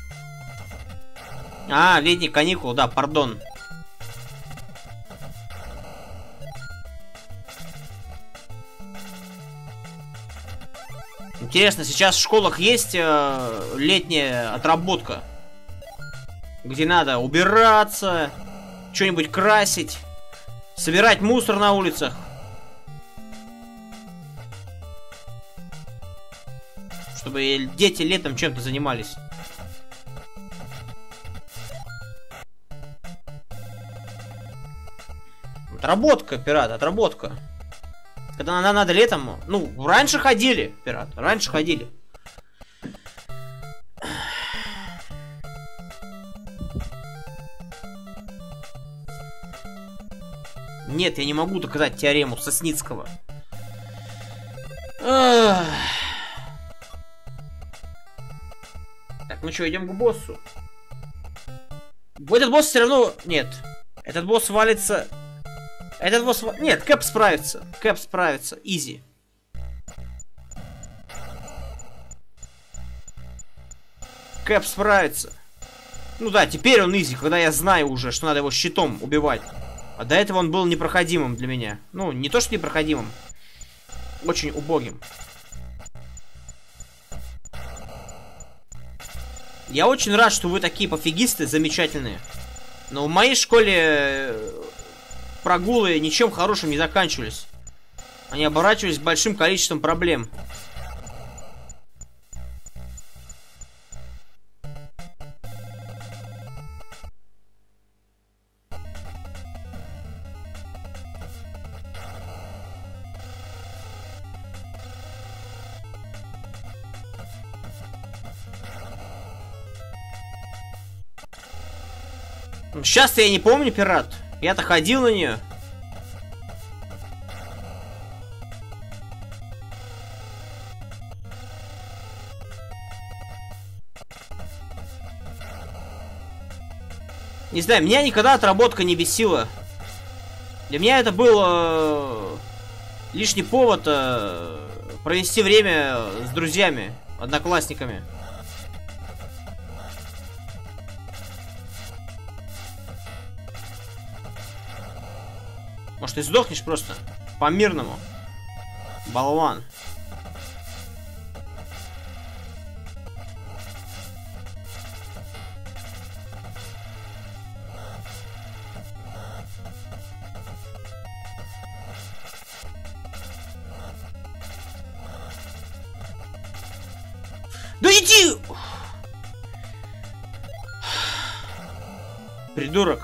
А, летний каникул, да, пардон. Интересно, сейчас в школах есть летняя отработка, где надо убираться, что-нибудь красить, собирать мусор на улицах. Чтобы дети летом чем-то занимались. Отработка, пират, отработка. Когда нам надо летом... Ну, раньше ходили, пират, раньше ходили. Нет, я не могу доказать теорему Сосницкого. Так, ну что, идем к боссу. Этот босс все равно... Нет. Этот босс валится... Этот босс... Нет, Кэп справится. Кэп справится. Изи. Кэп справится. Ну да, теперь он изи, когда я знаю уже, что надо его щитом убивать. А до этого он был непроходимым для меня. Ну, не то что непроходимым. Очень убогим. Я очень рад, что вы такие пофигисты замечательные. Но в моей школе прогулы ничем хорошим не заканчивались. Они оборачивались большим количеством проблем. Сейчас я не помню, пират. Я-то ходил на нее. Не знаю, меня никогда отработка не бесила. Для меня это был лишний повод провести время с друзьями, одноклассниками. Может, ты сдохнешь просто? По-мирному. Болван. Да иди! Придурок.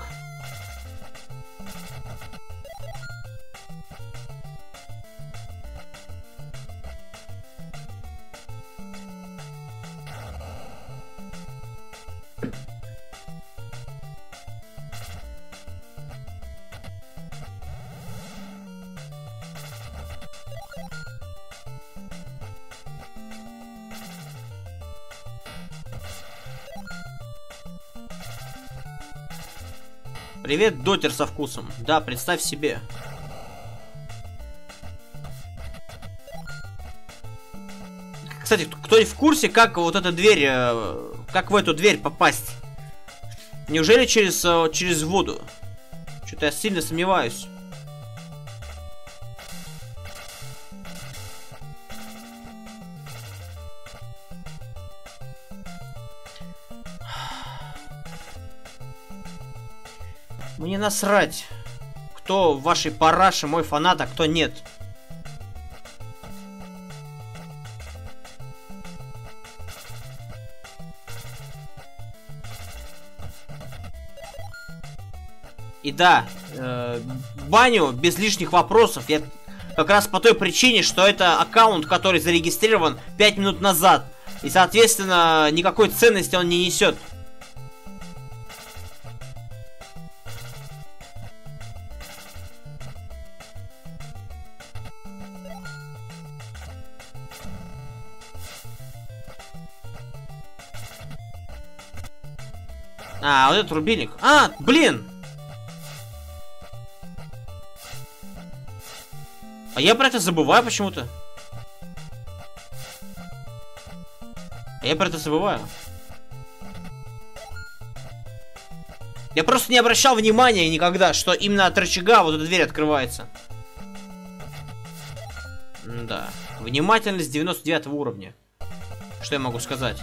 Привет, дотер со вкусом. Да, представь себе. Кстати, кто-нибудь в курсе, как вот эта дверь, как в эту дверь попасть? Неужели через воду? Что-то я сильно сомневаюсь. Мне насрать, кто в вашей параше мой фанат, а кто нет. И да, баню без лишних вопросов. Я как раз по той причине, что это аккаунт, который зарегистрирован 5 минут назад. И, соответственно, никакой ценности он не несет. А, вот этот рубильник. А, блин! А я про это забываю почему-то. Я просто не обращал внимания никогда, что именно от рычага вот эта дверь открывается. Да. Внимательность 99 уровня. Что я могу сказать?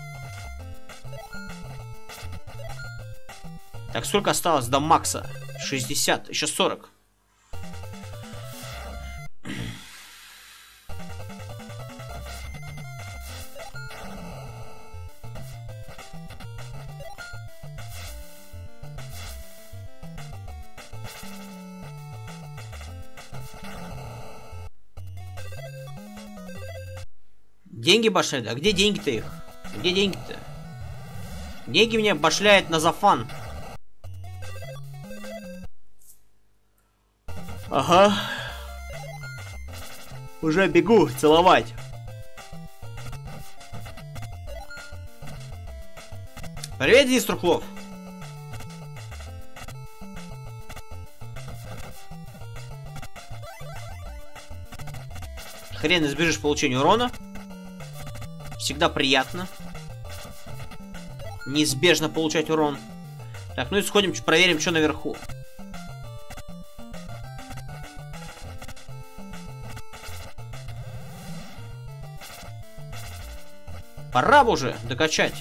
Так, сколько осталось до макса? 60, еще 40. Деньги башляют? А где деньги-то их? Где деньги-то? Деньги меня башляют на зафан. Ага. Уже бегу целовать. Привет, Денис Трухлов. Хрен избежишь получения урона. Всегда приятно. Неизбежно получать урон. Так, ну и сходим, проверим, что наверху. Пора бы уже докачать.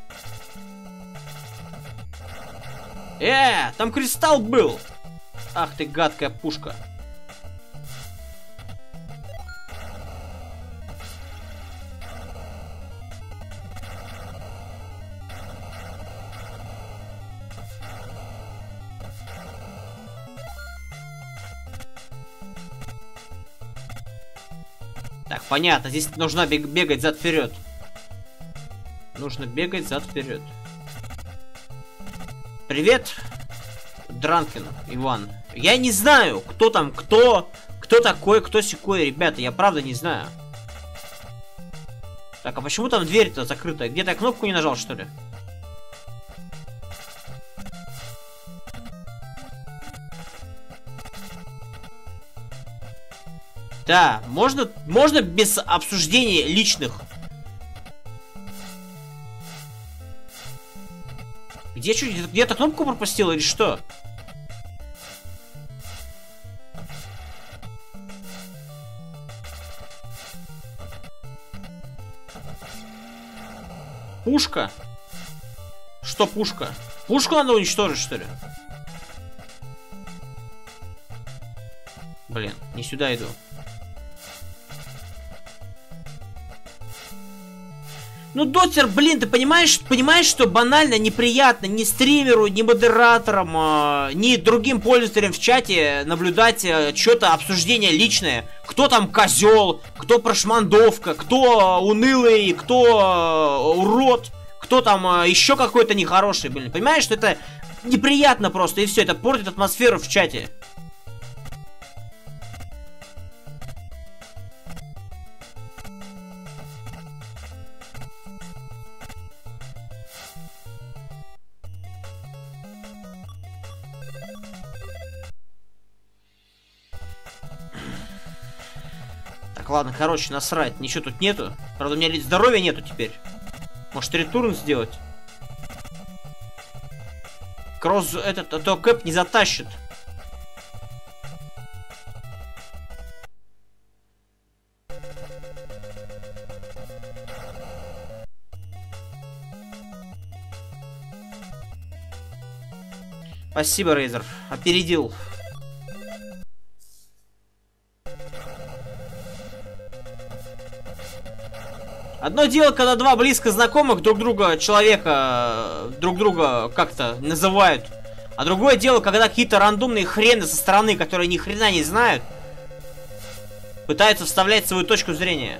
Там кристалл был. Ах ты гадкая пушка. Так, понятно, здесь нужно бегать зад-вперед. Нужно бегать зад-вперед. Привет, Дранкин Иван. Я не знаю, кто там, кто такой, кто сякой, ребята, я правда не знаю. Так, а почему там дверь-то закрытая? Где-то я кнопку не нажал, что ли? Да, можно без обсуждения личных. Где-то кнопку пропустил или что? Пушка? Что пушка? Пушку надо уничтожить, что ли? Блин, не сюда иду. Ну, Дотер, блин, ты понимаешь, что банально неприятно ни стримеру, ни модераторам, ни другим пользователям в чате наблюдать что-то обсуждение личное. Кто там козел, кто прошмандовка, кто унылый, кто урод, кто там еще какой-то нехороший, блин. Понимаешь, что это неприятно просто, и все, это портит атмосферу в чате. Ладно, короче, насрать, ничего тут нету. Правда, у меня здоровья нету теперь. Может, ретурн сделать? Кросс этот, а то кэп не затащит. Спасибо, Рейзер. Опередил. Одно дело, когда два близко знакомых друг друга как-то называют. А другое дело, когда какие-то рандомные хрены со стороны, которые ни хрена не знают, пытаются вставлять свою точку зрения.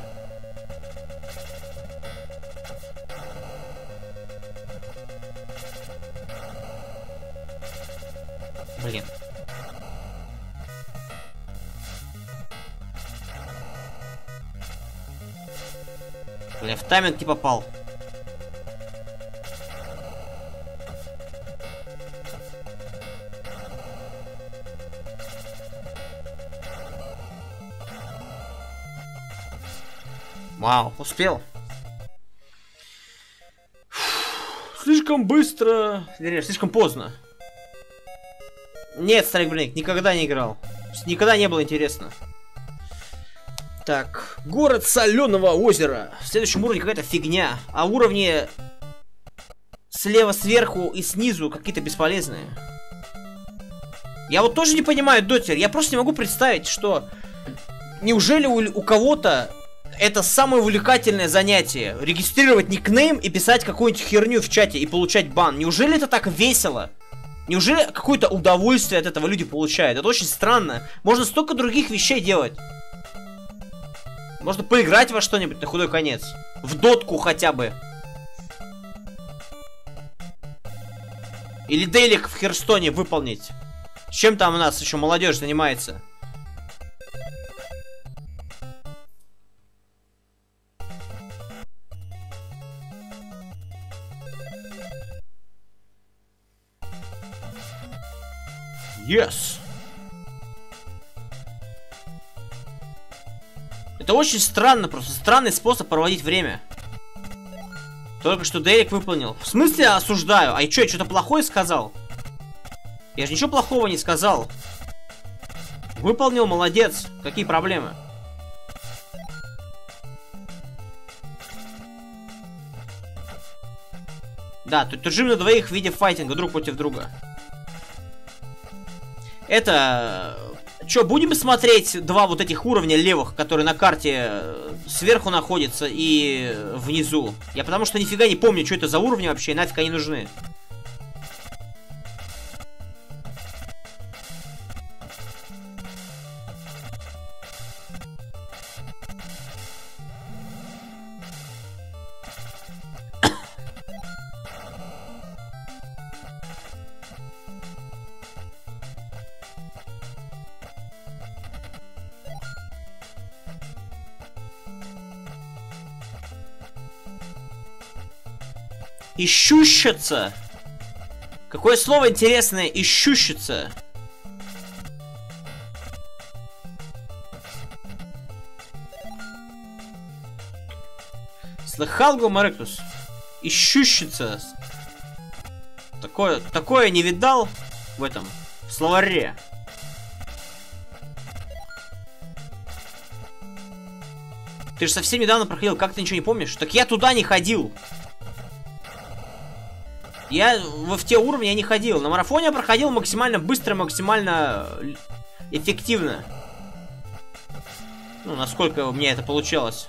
Блин. Бля, в тайминг не попал. Вау, успел. Слишком быстро. Вернее, слишком поздно. Нет, Старик Блинк, никогда не играл. Никогда не было интересно. Так, город Соленого озера. В следующем уровне какая-то фигня. А уровни слева сверху и снизу какие-то бесполезные. Я вот тоже не понимаю, Дотер. Я просто не могу представить, что... Неужели у кого-то это самое увлекательное занятие? Регистрировать никнейм и писать какую-нибудь херню в чате и получать бан. Неужели это так весело? Неужели какое-то удовольствие от этого люди получают? Это очень странно. Можно столько других вещей делать. Можно поиграть во что-нибудь на худой конец. В дотку хотя бы. Или дейлик в Херстоне выполнить. Чем там у нас еще молодежь занимается? Yes. Это очень странно, просто странный способ проводить время. Только что Дейрик выполнил. В смысле осуждаю? А и что, я что-то плохое сказал? Я же ничего плохого не сказал. Выполнил, молодец. Какие проблемы? Да, тут режим на двоих в виде файтинга друг против друга. Это... Чё, будем смотреть два вот этих уровня левых, которые на карте сверху находятся и внизу? Я потому что нифига не помню, что это за уровни вообще, и нафиг они нужны. Ищущица. Какое слово интересное, ищущица. Слыхал, Гоморектус? Ищущица. Такое не видал в этом словаре. Ты же совсем недавно проходил, как ты ничего не помнишь? Так я туда не ходил. Я в те уровни я не ходил. На марафоне я проходил максимально быстро, максимально эффективно. Ну, насколько у меня это получалось.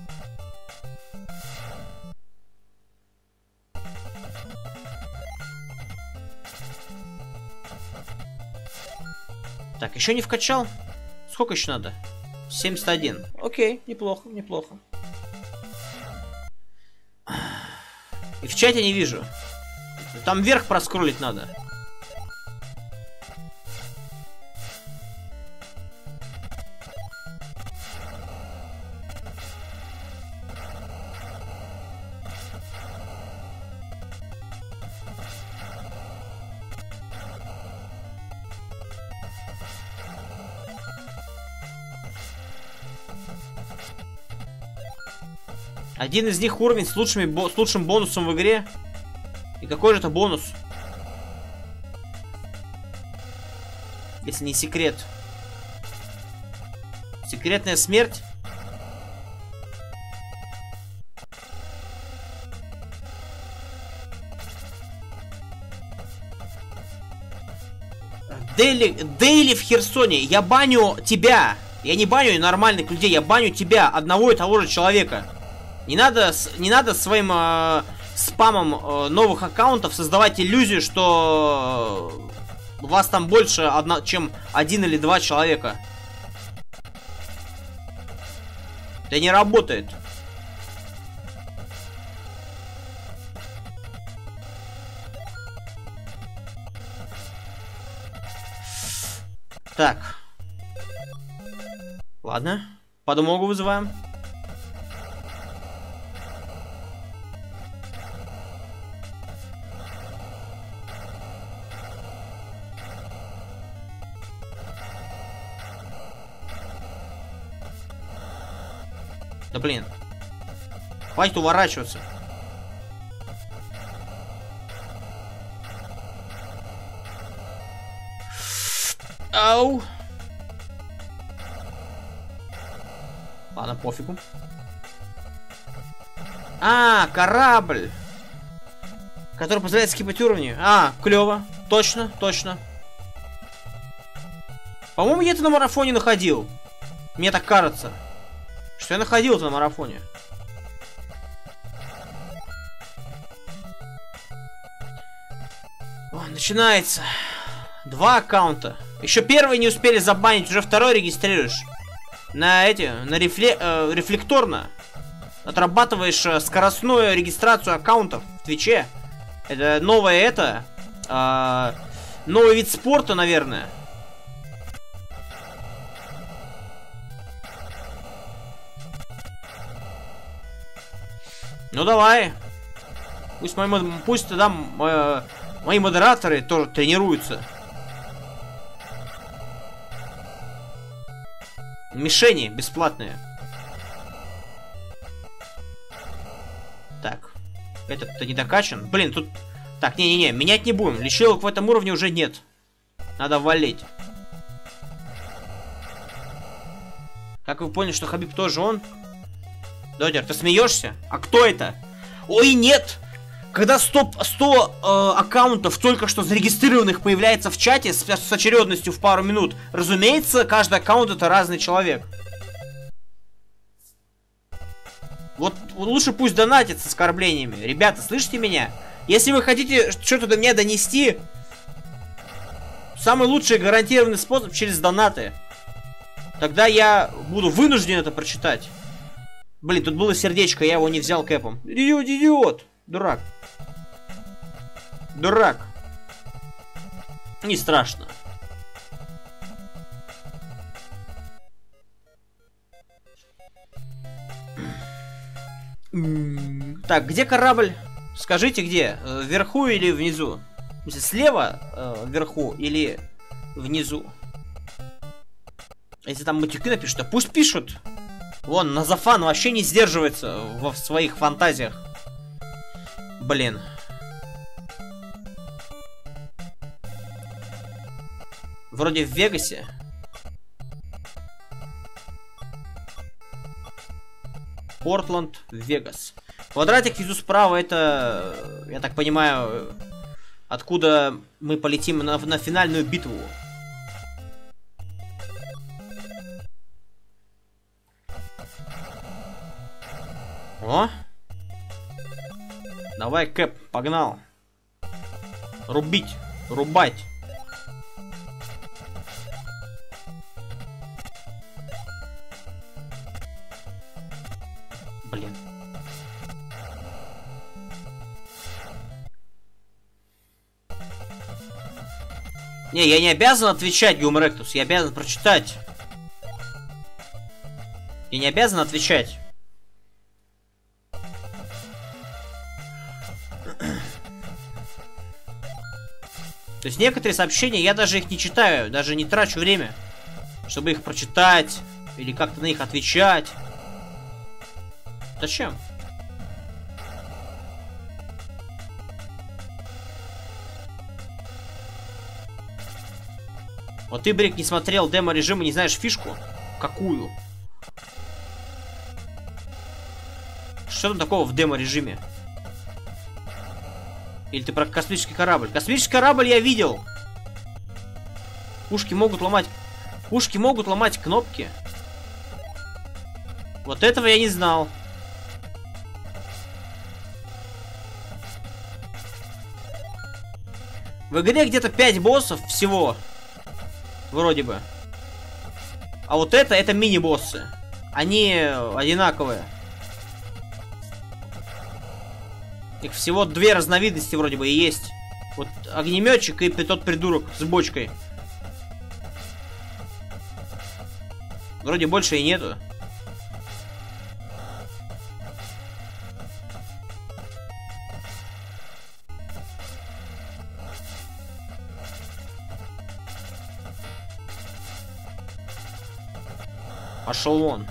Так, еще не вкачал? Сколько еще надо? 71. Окей, неплохо, неплохо. И в чате не вижу. Там вверх проскроллить надо. Один из них уровень с лучшим бонусом в игре. И какой же это бонус? Если не секрет. Секретная смерть? Дейли в Херсоне. Я баню тебя. Я не баню нормальных людей. Я баню тебя, одного и того же человека. Не надо своим... спамом новых аккаунтов создавать иллюзию, что у вас там больше, чем один или два человека. Это не работает. Так. Ладно. Подмогу вызываем. Да блин. Хватит уворачиваться. Ау. Ладно, пофигу. А, корабль. Который позволяет скипать уровни. А, клево. Точно, точно. По-моему, я это на марафоне находил. Мне так кажется. Что я находил это на марафоне. О, начинается. 2 аккаунта. Еще первый не успели забанить, уже второй регистрируешь. На рефлекторно отрабатываешь скоростную регистрацию аккаунтов в Твиче. Это новое новый вид спорта, наверное. Ну давай. Пусть тогда мои модераторы тоже тренируются. Мишени бесплатные. Так. Этот-то не докачан. Блин, тут... Так, не-не-не, менять не будем. Лечилок в этом уровне уже нет. Надо валить. Как вы поняли, что Хабиб тоже он? Додер, ты смеешься? А кто это? Ой, нет! Когда 100 аккаунтов только что зарегистрированных появляется в чате с очередностью в пару минут, разумеется, каждый аккаунт это разный человек. Вот лучше пусть донатят с оскорблениями. Ребята, слышите меня? Если вы хотите что-то до меня донести, самый лучший гарантированный способ через донаты. Тогда я буду вынужден это прочитать. Блин, тут было сердечко, я его не взял кэпом. Идиот! Дурак. Дурак. Не страшно. Так, где корабль? Скажите, где? Вверху или внизу? В смысле, слева вверху или внизу? Если там матюки напишут, то пусть пишут. Вон, Назафан вообще не сдерживается в своих фантазиях. Блин. Вроде в Вегасе. Портленд, Вегас. Квадратик внизу справа, это, я так понимаю, откуда мы полетим на финальную битву. О! Давай, Кэп, погнал. Рубить, рубать. Блин. Не, я не обязан отвечать, Геомректус, я обязан прочитать. Я не обязан отвечать. То есть некоторые сообщения, я даже их не читаю, даже не трачу время, чтобы их прочитать или как-то на них отвечать. Зачем? Вот ты, Брик, не смотрел демо-режим и не знаешь фишку? Какую? Что там такого в демо-режиме? Или ты про космический корабль? Космический корабль я видел. Пушки могут ломать кнопки. Вот этого я не знал. В игре где-то 5 боссов всего. Вроде бы. А вот это мини-боссы. Они одинаковые. Их всего 2 разновидности вроде бы и есть. Вот огнеметчик и тот придурок с бочкой. Вроде больше и нету. Пошел вон.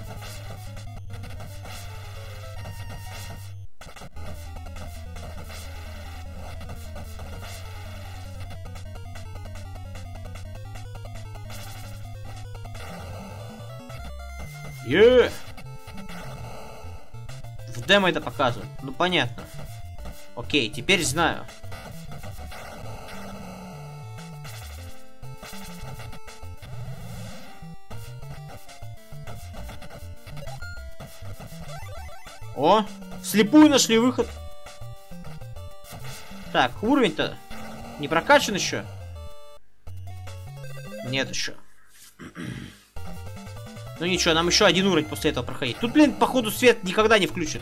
В демо это показывают. Ну, понятно. Окей, теперь знаю. О, вслепую нашли выход. Так, уровень-то не прокачан еще? Нет еще. Ну ничего, нам еще один уровень после этого проходить. Тут, блин, походу свет никогда не включит.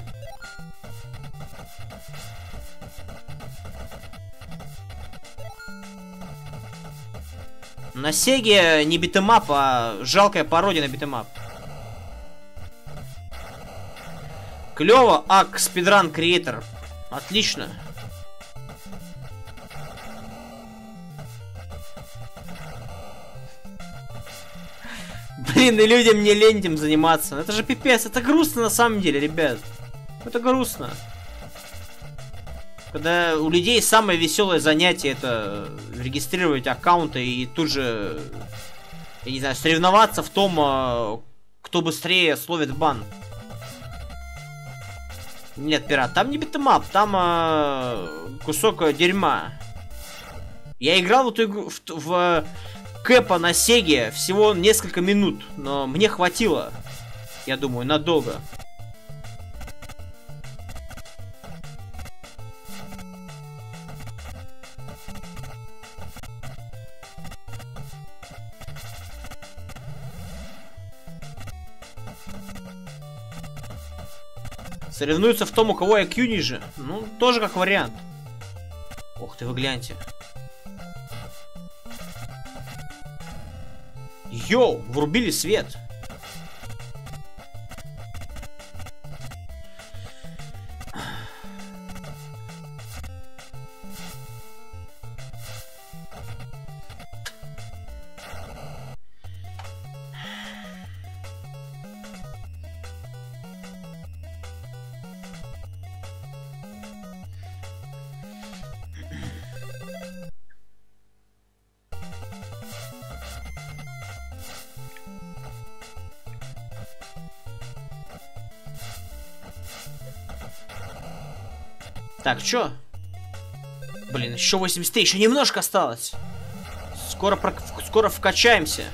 На Сеге не битэмап, а жалкая пародия на битэмап. Клево, ак, спидран креатор. Отлично. Блин, и людям не лень этим заниматься. Это же пипец, это грустно на самом деле, ребят. Это грустно. Когда у людей самое веселое занятие это регистрировать аккаунты и тут же, я не знаю, соревноваться в том, кто быстрее словит бан. Нет, пират, там не битэмап, там кусок дерьма. Я играл в эту игру в Кэпа на Сеге всего несколько минут, но мне хватило, я думаю, надолго. Соревнуются в том, у кого IQ ниже. Ну, тоже как вариант. Ох ты, вы гляньте. Йоу, врубили свет. Так, чё? Блин, еще 83, еще немножко осталось. Скоро вкачаемся.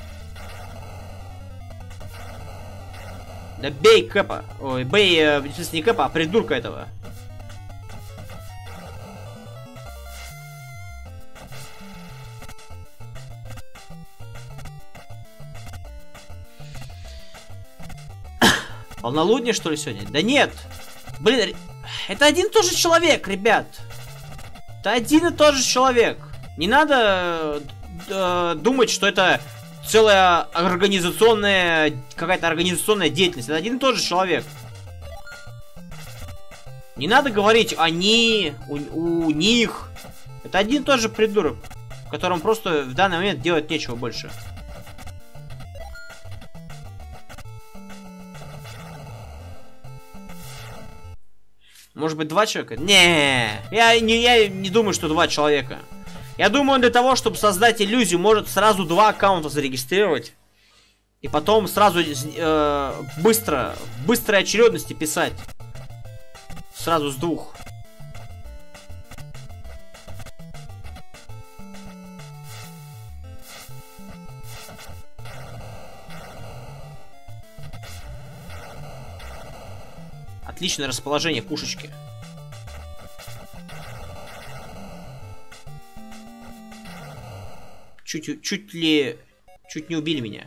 Да бей Кэпа. Ой, бей, в смысле, не Кэпа, а придурка этого. Полнолуние, что ли, сегодня? Да нет! Блин, это один и тот же человек, ребят. Это один и тот же человек. Не надо думать, что это целая организационная, какая-то организационная деятельность. Это один и тот же человек. Не надо говорить они, у них. Это один и тот же придурок, которому просто в данный момент делать нечего больше. Может быть, 2 человека? Не, я не думаю, что 2 человека. Я думаю, для того, чтобы создать иллюзию, может сразу 2 аккаунта зарегистрировать. И потом сразу быстрой очередности писать. Сразу с 2. Отличное расположение пушечки. Чуть не убили меня.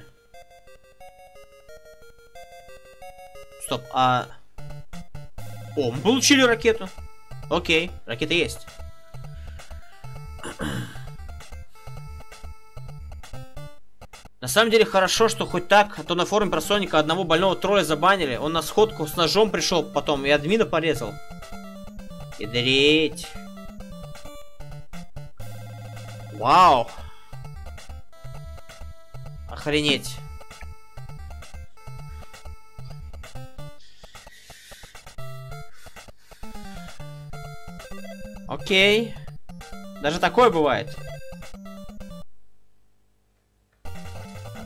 Стоп, О, мы получили ракету. Окей, ракета есть. На самом деле хорошо, что хоть так, а то на форуме про Соника одного больного тролля забанили. Он на сходку с ножом пришел потом и админа порезал. Ядреть. Вау. Охренеть. Окей. Даже такое бывает.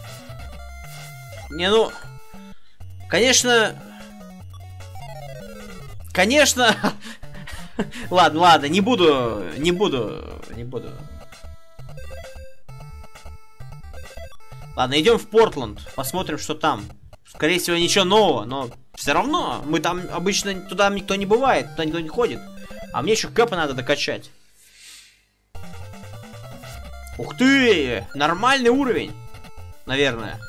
Не, ну... Конечно... Конечно. Ладно, ладно, не буду. Ладно, идем в Портленд, посмотрим, что там. Скорее всего, ничего нового, но все равно мы там обычно туда никто не бывает, туда никто не ходит. А мне еще Кэпа надо докачать. Ух ты! Нормальный уровень, наверное.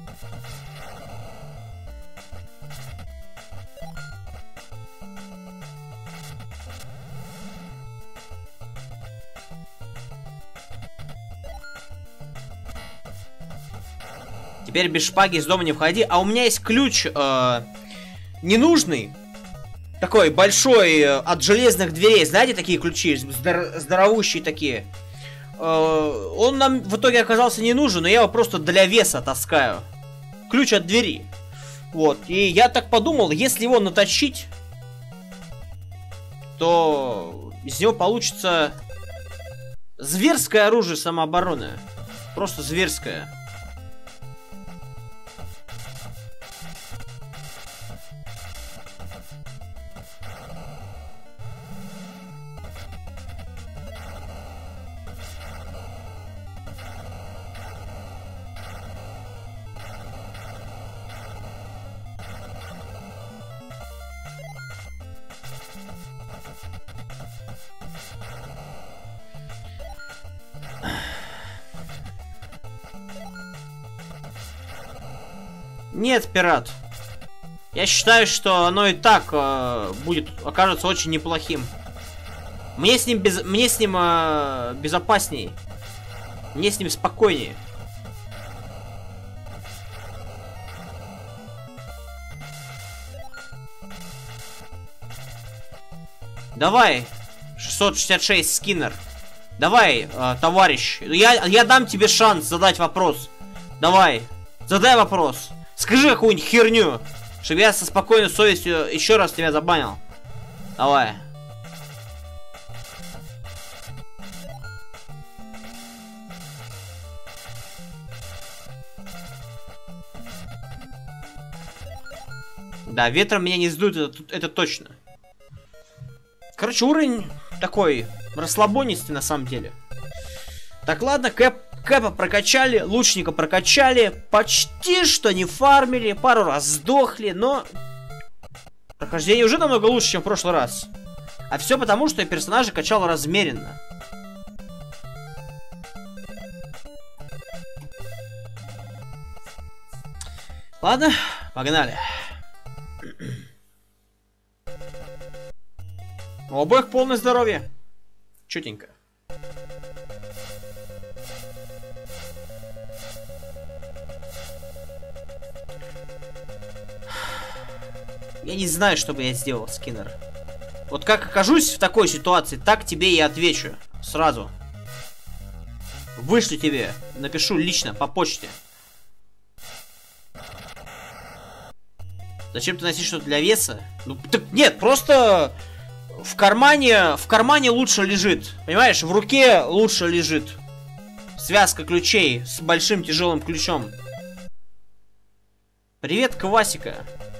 Теперь без шпаги из дома не входи. А у меня есть ключ ненужный. Такой большой, от железных дверей. Знаете, такие ключи? Здоровущие такие. Он нам в итоге оказался не нужен, но я его просто для веса таскаю. Ключ от двери. Вот. И я так подумал, если его наточить, то из него получится зверское оружие самообороны. Просто зверское. Нет, пират. Я считаю, что оно и так окажется очень неплохим. Мне с ним безопасней. Мне с ним спокойнее. Давай, 666 Скиннер. Давай, товарищ. Я дам тебе шанс задать вопрос. Давай, задай вопрос. Скажи какую-нибудь херню, чтобы я со спокойной совестью еще раз тебя забанил. Давай. Да, ветром меня не сдует, это точно. Короче, уровень такой расслабонистый на самом деле. Так, ладно, Кэпа прокачали, лучника прокачали, почти что не фармили, пару раз сдохли, но прохождение уже намного лучше, чем в прошлый раз. А все потому, что я персонажа качал размеренно. Ладно, погнали. У обоих полное здоровье. Чутенько. Я не знаю, что бы я сделал, Скиннер. Вот как окажусь в такой ситуации, так тебе и отвечу. Сразу. Вышлю тебе. Напишу лично, по почте. Зачем ты носишь что-то для веса? Ну, так нет, просто в кармане лучше лежит. Понимаешь, в руке лучше лежит. Связка ключей с большим тяжелым ключом. Привет, Квасика.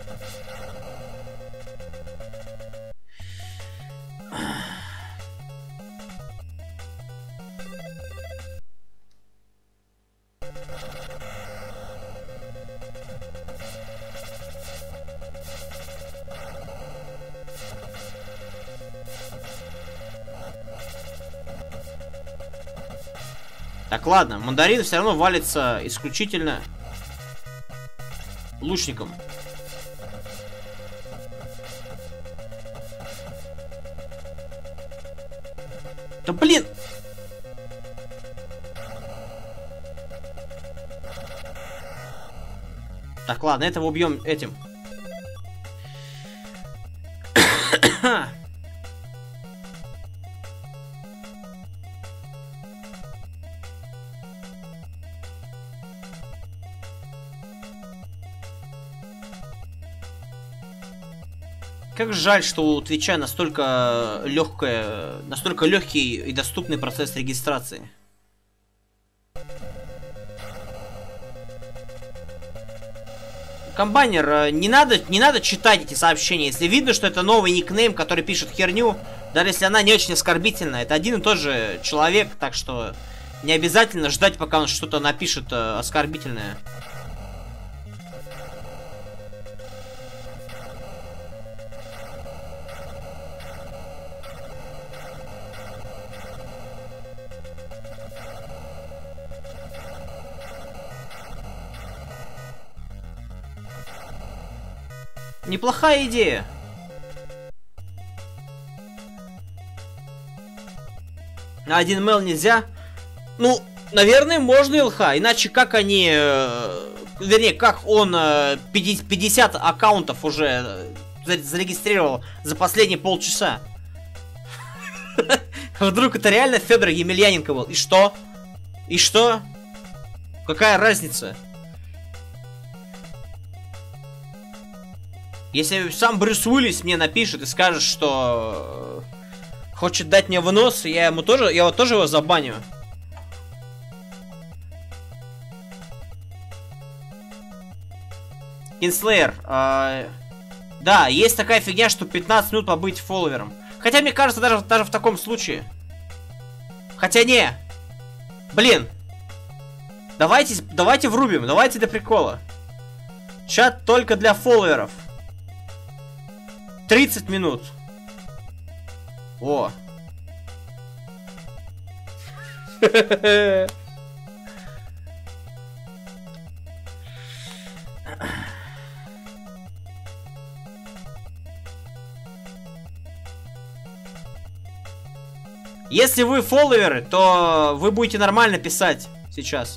Так, ладно, мандарин все равно валится исключительно лучником. Да блин! Так, ладно, этого убьем этим. Как жаль, что у Твича настолько легкий и доступный процесс регистрации. комбайнер, не надо читать эти сообщения. Если видно, что это новый никнейм, который пишет херню, даже если она не очень оскорбительная, это один и тот же человек, так что не обязательно ждать, пока он что-то напишет оскорбительное. Неплохая идея. На 1 мэл нельзя? Ну, наверное, можно ЛХ. Иначе как они... вернее, как он 50 аккаунтов уже зарегистрировал за последние полчаса? Вдруг это реально Федор Емельяненко был? И что? И что? Какая разница? Если сам Брюс Уиллис мне напишет и скажет, что хочет дать мне в нос, я тоже его забаню. Кинслеер. Да, есть такая фигня, что 15 минут побыть фолловером. Хотя, мне кажется, даже в таком случае. Хотя не. Блин. Давайте врубим, давайте для прикола. Чат только для фолловеров. 30 минут. О. Если вы фолловеры, то вы будете нормально писать сейчас.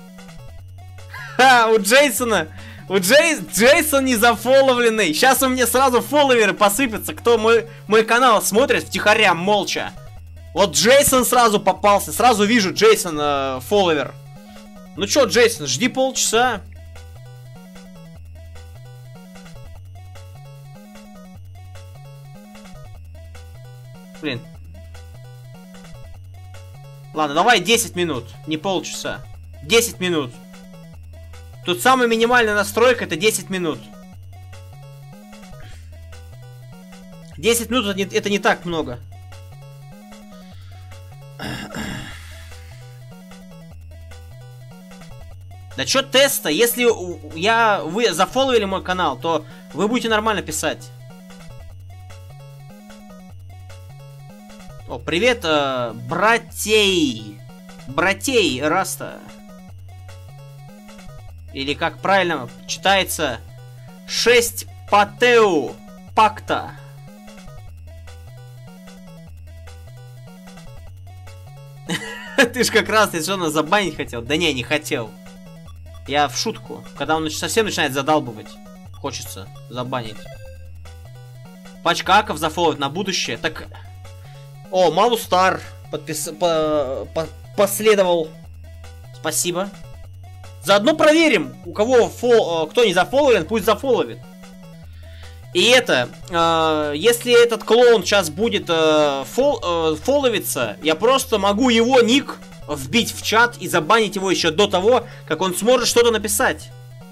Ха, у Джейсона... Джейсон не зафолловленный. Сейчас у меня сразу фолловеры посыпятся, кто мой канал смотрит втихаря, молча. Вот Джейсон сразу попался. Сразу вижу Джейсон фолловер. Ну чё, Джейсон, жди полчаса. Блин. Ладно, давай 10 минут, не полчаса. 10 минут. Тут самая минимальная настройка — это 10 минут. 10 минут это не так много. Да чё теста? Если вы зафолловили мой канал, то вы будете нормально писать. О, привет, братей. Братей Раста. Или как правильно читается, 6 Патеу Пакта. Ты ж как раз, ты что, нас забанить хотел? Да не хотел. Я в шутку. Когда он совсем начинает задалбывать, хочется забанить. Пачка аков зафоловать на будущее. Так... О, Малустар последовал. Спасибо. Заодно проверим, у кого кто не зафоловен, пусть зафоловит. И это, если этот клоун сейчас будет фолловиться, я просто могу его ник вбить в чат и забанить его еще до того, как он сможет что-то написать.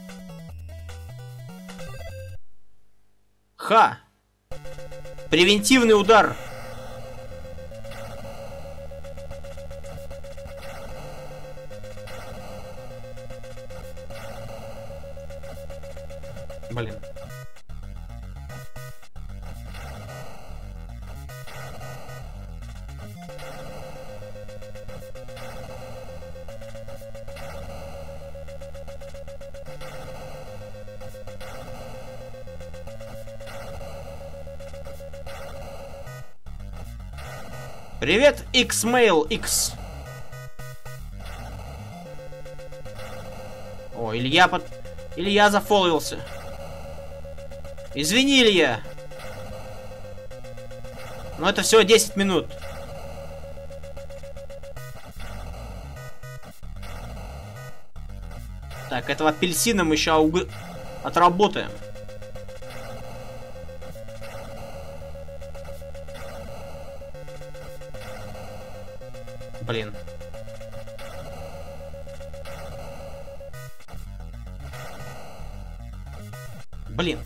Ха. Превентивный удар. Блин. Привет, Xmail X. О, Илья зафоловился. Извини, Илья. Но это всего 10 минут. Так, этого апельсина мы еще отработаем. Блин. Блин.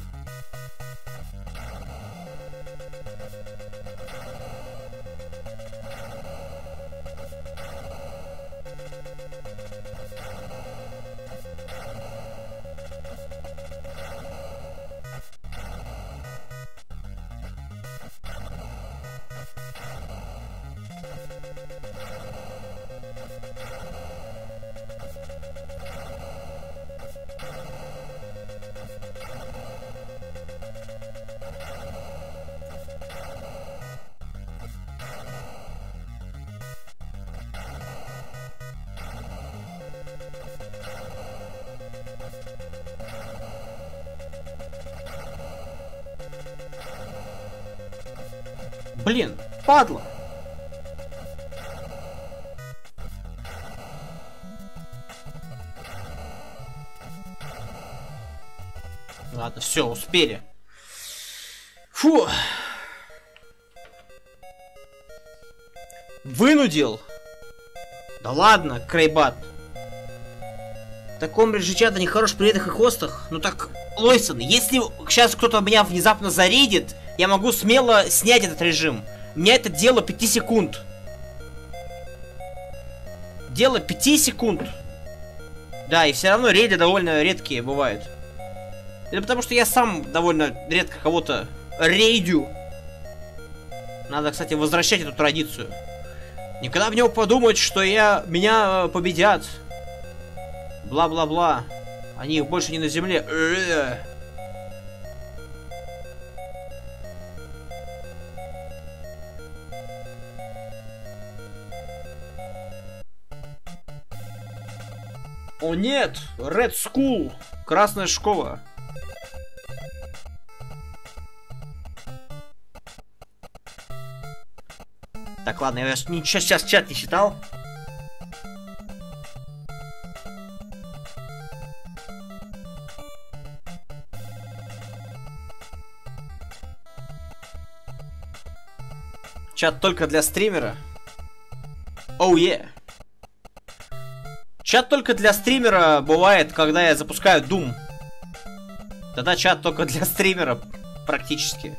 Блин, падла. Ладно, все, успели. Фу. Вынудил. Да ладно, Крейбат. В таком режичата нехорош при этих и хостах. Ну так, Лойсон, если сейчас кто-то меня внезапно зарейдит, я могу смело снять этот режим. У меня это дело 5 секунд. Дело 5 секунд. Да, и все равно рейды довольно редкие бывают. Это потому что я сам довольно редко кого-то рейдю. Надо, кстати, возвращать эту традицию. Никогда в него подумать, что меня победят. Бла-бла-бла. Они больше не на земле. О нет! Red School! Красная школа. Так, ладно, я сейчас чат не читал. Чат только для стримера. Оу, yeah. Чат только для стримера бывает, когда я запускаю Doom. Тогда чат только для стримера, практически.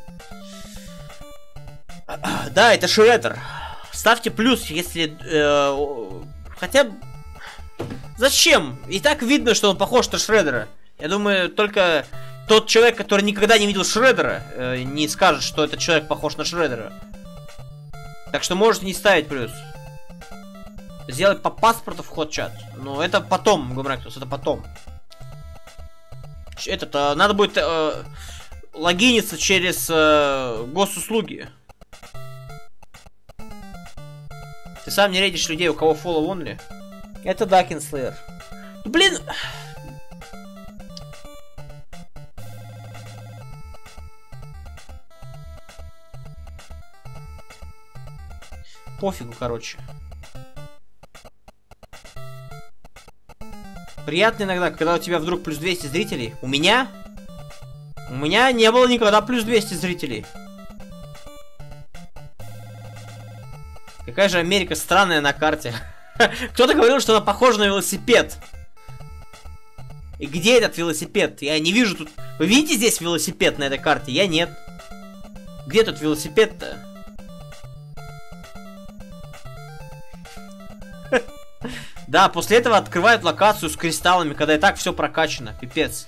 Да, это Шреддер. Ставьте плюс, если... хотя... Зачем? И так видно, что он похож на Шреддера. Я думаю, только тот человек, который никогда не видел Шреддера, не скажет, что этот человек похож на Шреддера. Так что можете не ставить плюс. Сделать по паспорту вход чат. Ну, это потом, Гумрактус, это потом. Надо будет логиниться через госуслуги. Ты сам не рейдишь людей, у кого follow only? Это да, Кинслеер. Блин! Пофигу, короче. Приятно иногда, когда у тебя вдруг плюс 200 зрителей. У меня не было никогда плюс 200 зрителей. Какая же Америка странная на карте. Кто-то говорил, что она похожа на велосипед. И где этот велосипед? Я не вижу тут... Вы видите здесь велосипед на этой карте? Я нет. Где тут велосипед-то? Да, после этого открывают локацию с кристаллами, когда и так все прокачано. Пипец.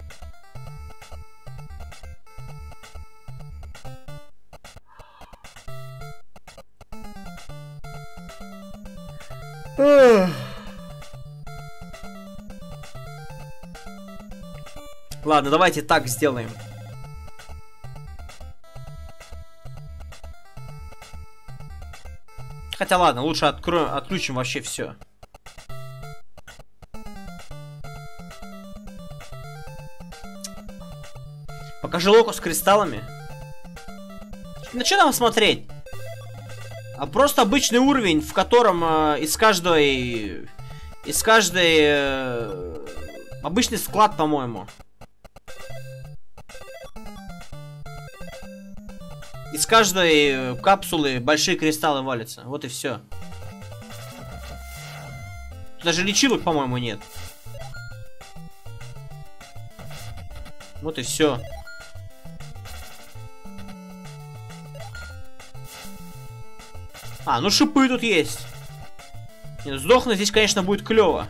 Ладно, давайте так сделаем. Хотя ладно, лучше отключим вообще все. Покажи локу с кристаллами. Ну что там смотреть? А просто обычный уровень, в котором из каждой обычный склад, по-моему. Из каждой капсулы большие кристаллы валятся. Вот и все. Даже лечилок, по-моему, нет. Вот и все. А, ну шипы тут есть. Не, ну сдохнуть здесь, конечно, будет клево.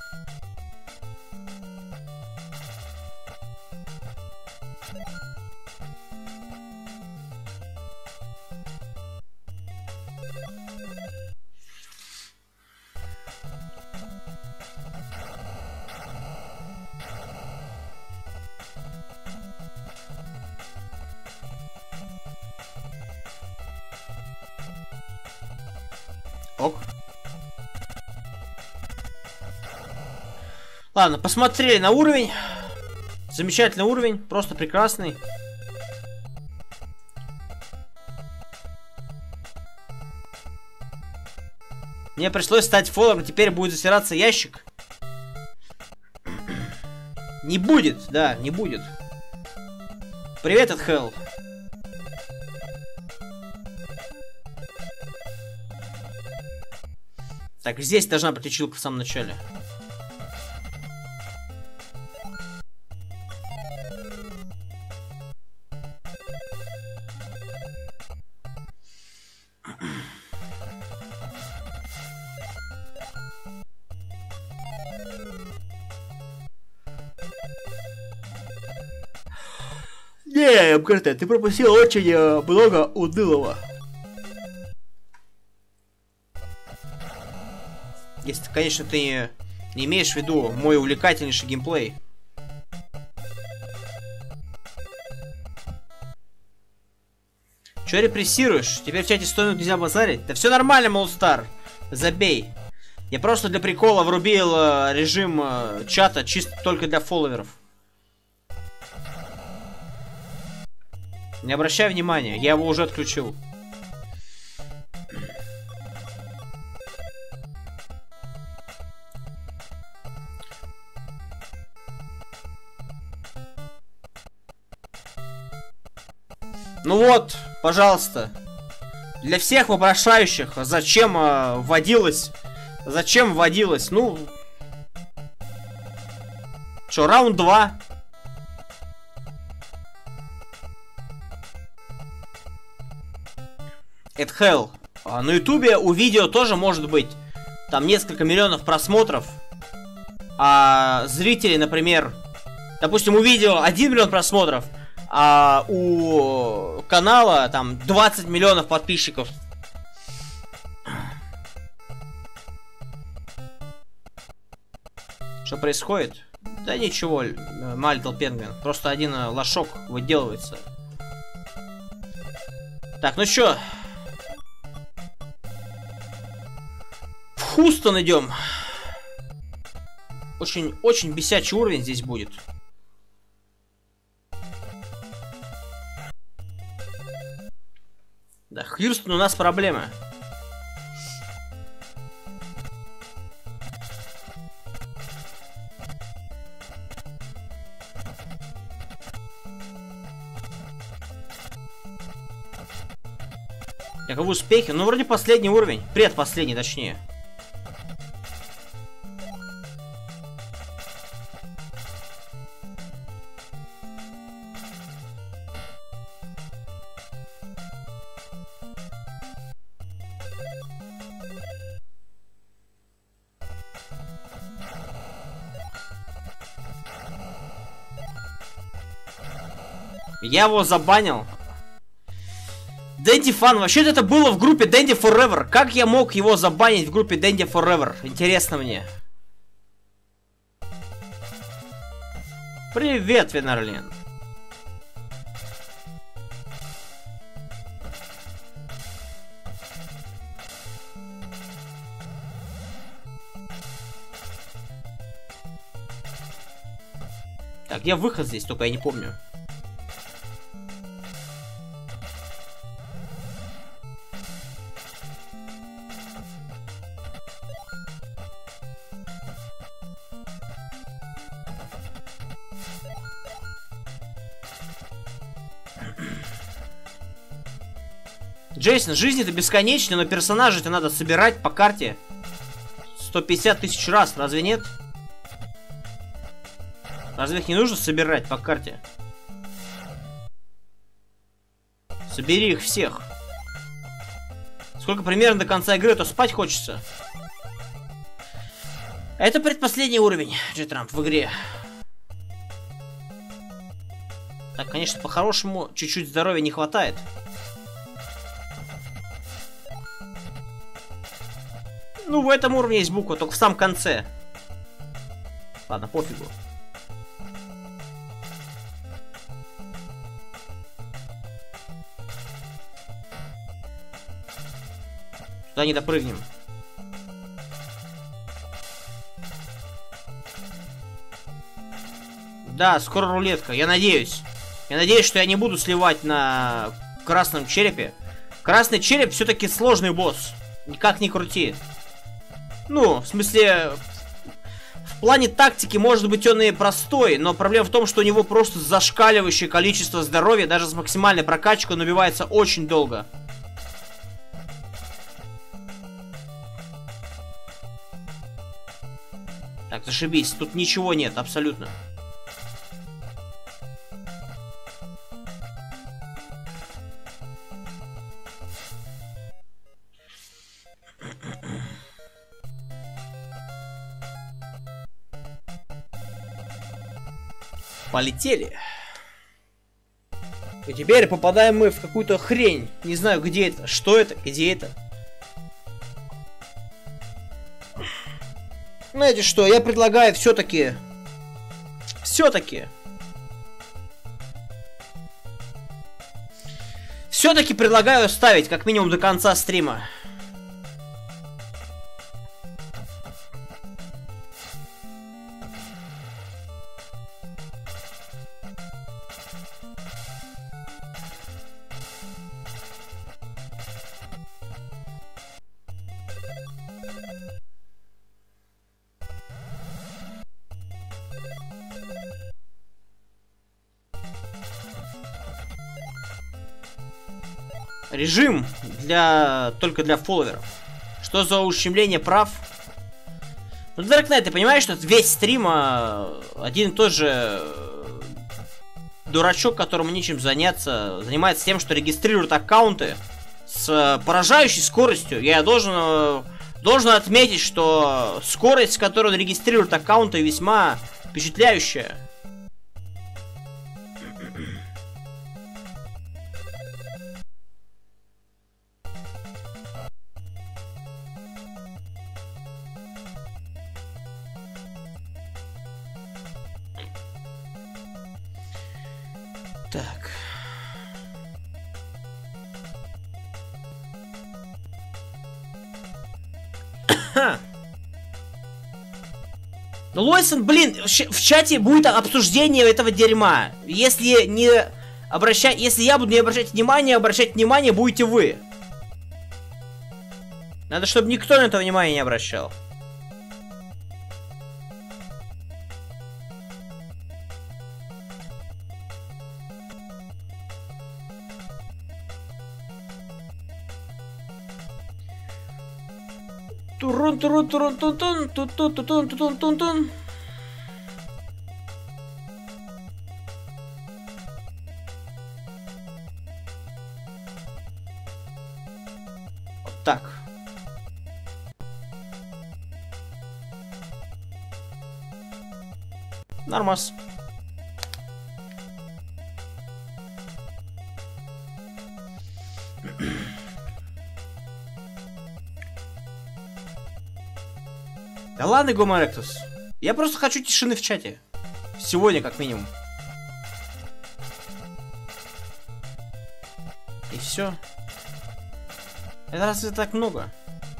Ок. Ладно, посмотрели на уровень. Замечательный уровень, просто прекрасный. Мне пришлось стать фолловером, теперь будет засираться ящик. Не будет, да, не будет. Привет от Hell. Так, здесь должна быть училка в самом начале. Не, МКРТ, ты пропустил очень много унылого. Если, конечно, ты не имеешь в виду мой увлекательнейший геймплей. Чё репрессируешь? Теперь в чате 100 минут нельзя базарить? Да все нормально, Молстар. Забей. Я просто для прикола врубил режим чата чисто только для фолловеров. Не обращай внимания, я его уже отключил. Ну вот, пожалуйста. Для всех вопрошающих, зачем вводилось? Зачем вводилось? Ну... Что, раунд 2? At Hell. На ютубе у видео тоже может быть там несколько миллионов просмотров. А зрители, например... Допустим, у видео 1 миллион просмотров, а у канала там 20 миллионов подписчиков. Что происходит? Да ничего, My Little Penguin. Просто один лошок выделывается. Так, ну чё? В Хустон идем. Очень бесячий уровень здесь будет. Да, Хьюстон, у нас проблемы. Каковы успехи? Ну, вроде последний уровень. Предпоследний, точнее. Я его забанил. Dandy Fun. Вообще-то это было в группе Dandy Forever. Как я мог его забанить в группе Dandy Forever? Интересно мне. Привет, Винарлин. Так, где выход здесь? Только я не помню. Джейсон, жизнь-то бесконечна, но персонажей-то надо собирать по карте 150 тысяч раз, разве нет? Разве их не нужно собирать по карте? Собери их всех. Сколько примерно до конца игры, то спать хочется. Это предпоследний уровень, Джетрамп, в игре. Так, конечно, по-хорошему, чуть-чуть здоровья не хватает. Ну, в этом уровне есть буква, только в самом конце. Ладно, пофигу. Туда не допрыгнем. Да, скоро рулетка, я надеюсь. Я надеюсь, что я не буду сливать на красном черепе. Красный череп все-таки сложный босс. Никак не крути. Ну, в смысле, в плане тактики, может быть, он и простой, но проблема в том, что у него просто зашкаливающее количество здоровья, даже с максимальной прокачкой он набивается очень долго. Так, зашибись, тут ничего нет, абсолютно. Полетели. И теперь попадаем мы в какую-то хрень. Не знаю, где это, что это, где это. Знаете что, я предлагаю все-таки предлагаю оставить как минимум до конца стрима. Режим только для фолловеров. Что за ущемление прав? Ну, Dark Knight, ты понимаешь, что весь стрим один и тот же дурачок, которому нечем заняться, занимается тем, что регистрирует аккаунты с поражающей скоростью. Я должен отметить, что скорость, с которой он регистрирует аккаунты, весьма впечатляющая. Так. Ну, Лойсон, блин, в чате будет обсуждение этого дерьма. Если я буду не обращать внимания будете вы. Надо, чтобы никто на это внимания не обращал. Турун-турун-турун-тун-тун-тун-тун-тун-тун-тун-тун. Вот так. Нормас. Да ладно, Гоморектус. Я просто хочу тишины в чате. Сегодня, как минимум. И все. Это разве так много?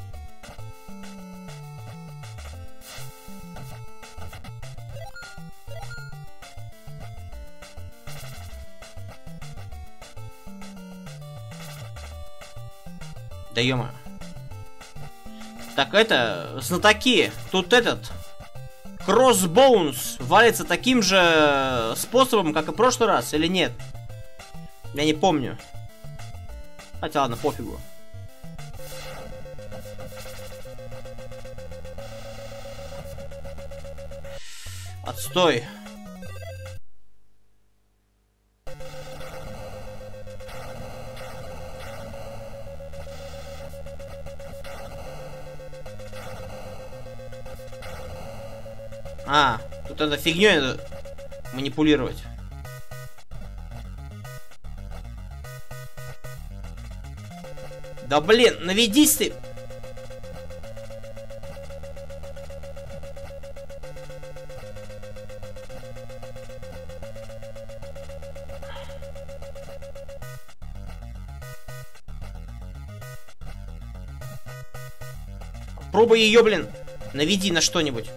Да ё-моё. Так, это, знатоки, тут этот Crossbones валится таким же способом, как и в прошлый раз, или нет? Я не помню. Хотя ладно, пофигу. Отстой. А, тут надо фигней надо манипулировать. Да блин, наведись ты! Пробуй ее, блин, наведи на что-нибудь.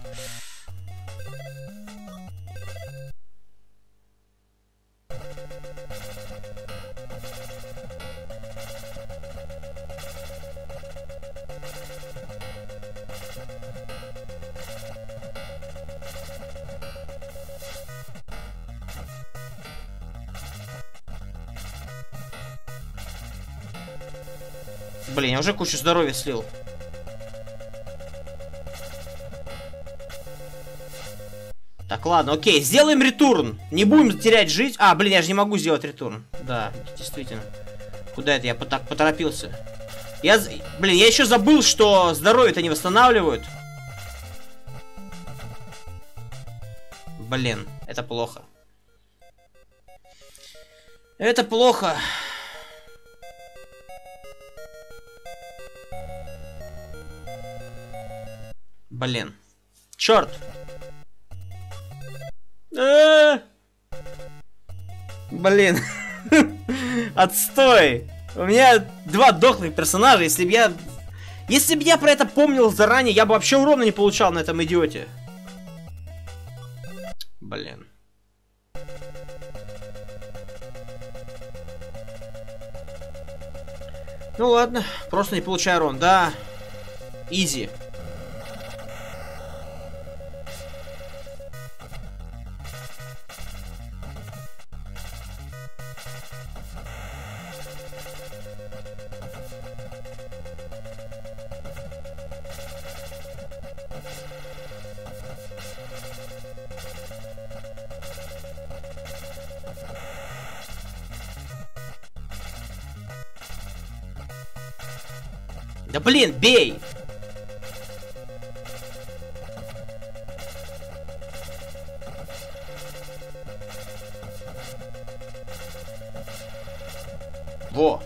Блин, я уже кучу здоровья слил. Так, ладно, окей, сделаем ретурн. Не будем терять жизнь. А, блин, я же не могу сделать ретурн. Да, действительно. Куда это я так поторопился? Блин, я еще забыл, что здоровье-то не восстанавливают. Блин, это плохо. Это плохо. Блин. Черт. Блин. Отстой. У меня 2 дохлых персонажа. Если бы я про это помнил заранее, я бы вообще урона не получал на этом идиоте. Блин. Ну ладно, просто не получаю урон, да. Изи. Да блин, бей! Во!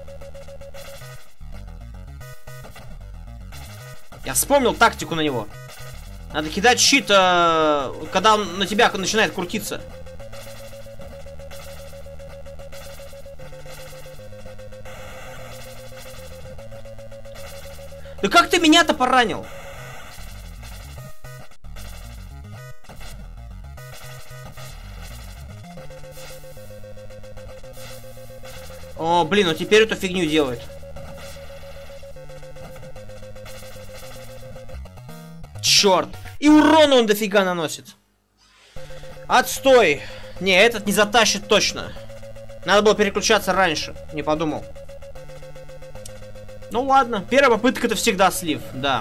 Я вспомнил тактику на него. Надо кидать щит, когда он на тебя начинает крутиться. Да как ты меня-то поранил? О, блин, ну теперь эту фигню делает. Черт! И урона он дофига наносит. Отстой! Не, этот не затащит точно. Надо было переключаться раньше. Не подумал. Ну ладно, первая попытка это всегда слив, да.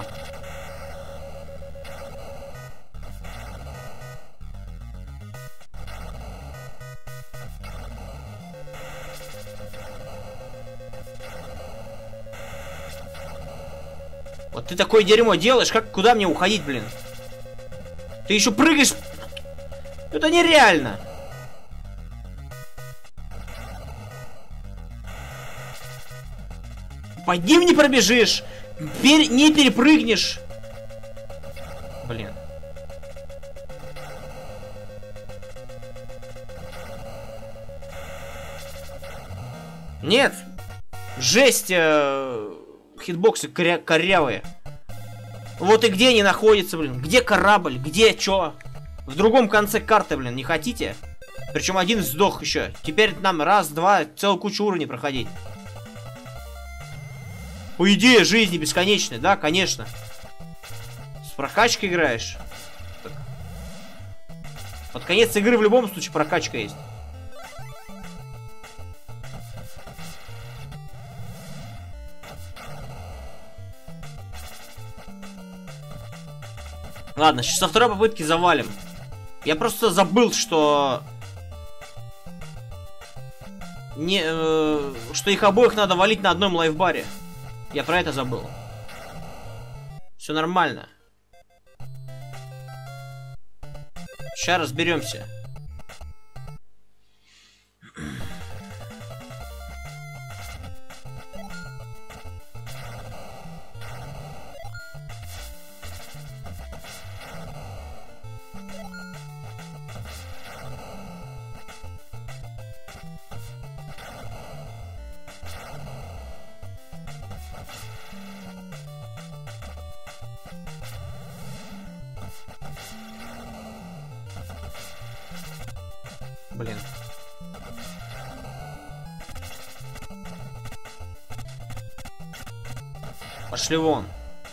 Вот ты такое дерьмо делаешь, куда мне уходить, блин? Ты еще прыгаешь. Это нереально. Под ним не пробежишь. Не перепрыгнешь. Блин. Нет. Жесть. Хитбоксы корявые. Вот и где они находятся, блин. Где корабль? Где чё? В другом конце карты, блин. Не хотите? Причем один сдох еще. Теперь нам раз, два, целую кучу уровней проходить. По идее, жизни бесконечной, да, конечно. С прокачкой играешь. Так. Под конец игры в любом случае прокачка есть. Ладно, сейчас со второй попытки завалим. Я просто забыл, что... что их обоих надо валить на одном лайфбаре. Я про это забыл. Все нормально. Сейчас разберемся. Блин. Пошли вон.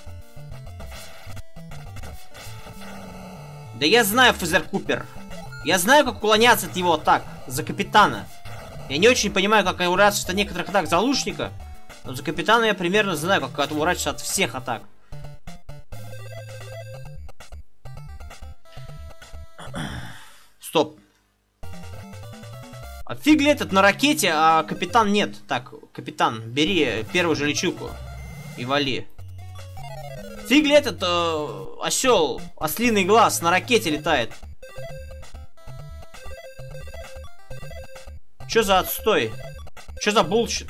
Да я знаю, Фазер Купер. Я знаю, как уклоняться от его атак. За капитана. Я не очень понимаю, как уворачиваться от некоторых атак за лучника. Но за капитана я примерно знаю, как уворачиваться от всех атак. Стоп. А фиг ли этот на ракете, а капитан нет. Так, капитан, бери первую же лечилку и вали. Фиг ли этот осел, ослиный глаз на ракете летает. Чё за отстой? Чё за булщит?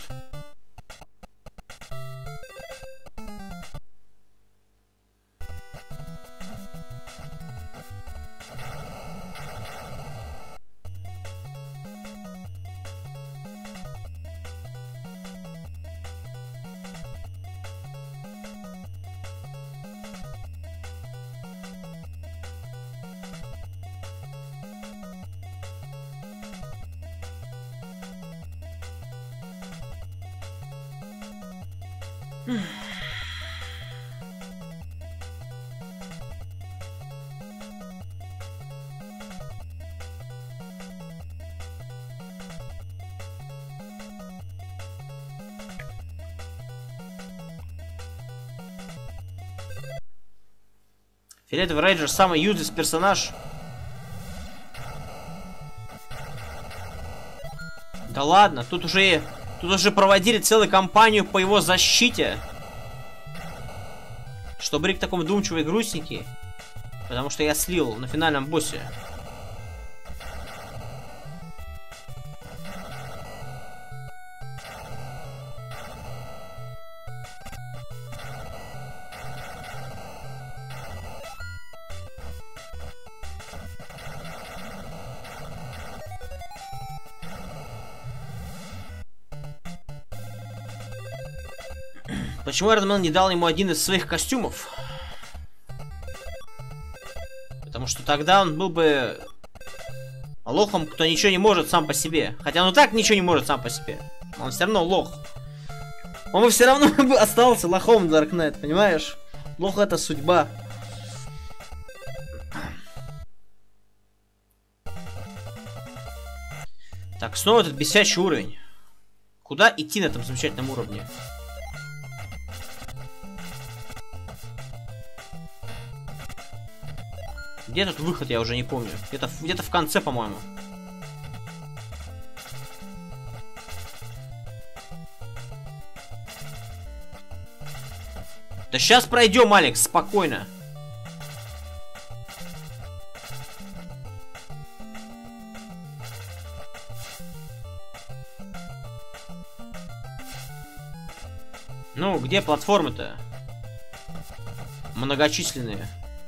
Фиолетовый рейнджер самый юзлес персонаж. Да ладно, тут уже проводили целую кампанию по его защите. Что Брик такой вдумчивый и грустненький. Потому что я слил на финальном боссе. Почему Эрдман не дал ему один из своих костюмов? Потому что тогда он был бы лохом, кто ничего не может сам по себе. Хотя он и так ничего не может сам по себе. Он все равно лох. Он бы все равно остался лохом, Dark Knight, понимаешь? Лох — это судьба. Так, снова этот бесячий уровень. Куда идти на этом замечательном уровне? Где тут выход, я уже не помню. Где-то в конце, по-моему. Да сейчас пройдем, Алекс, спокойно. Ну, где платформы-то? Многочисленные.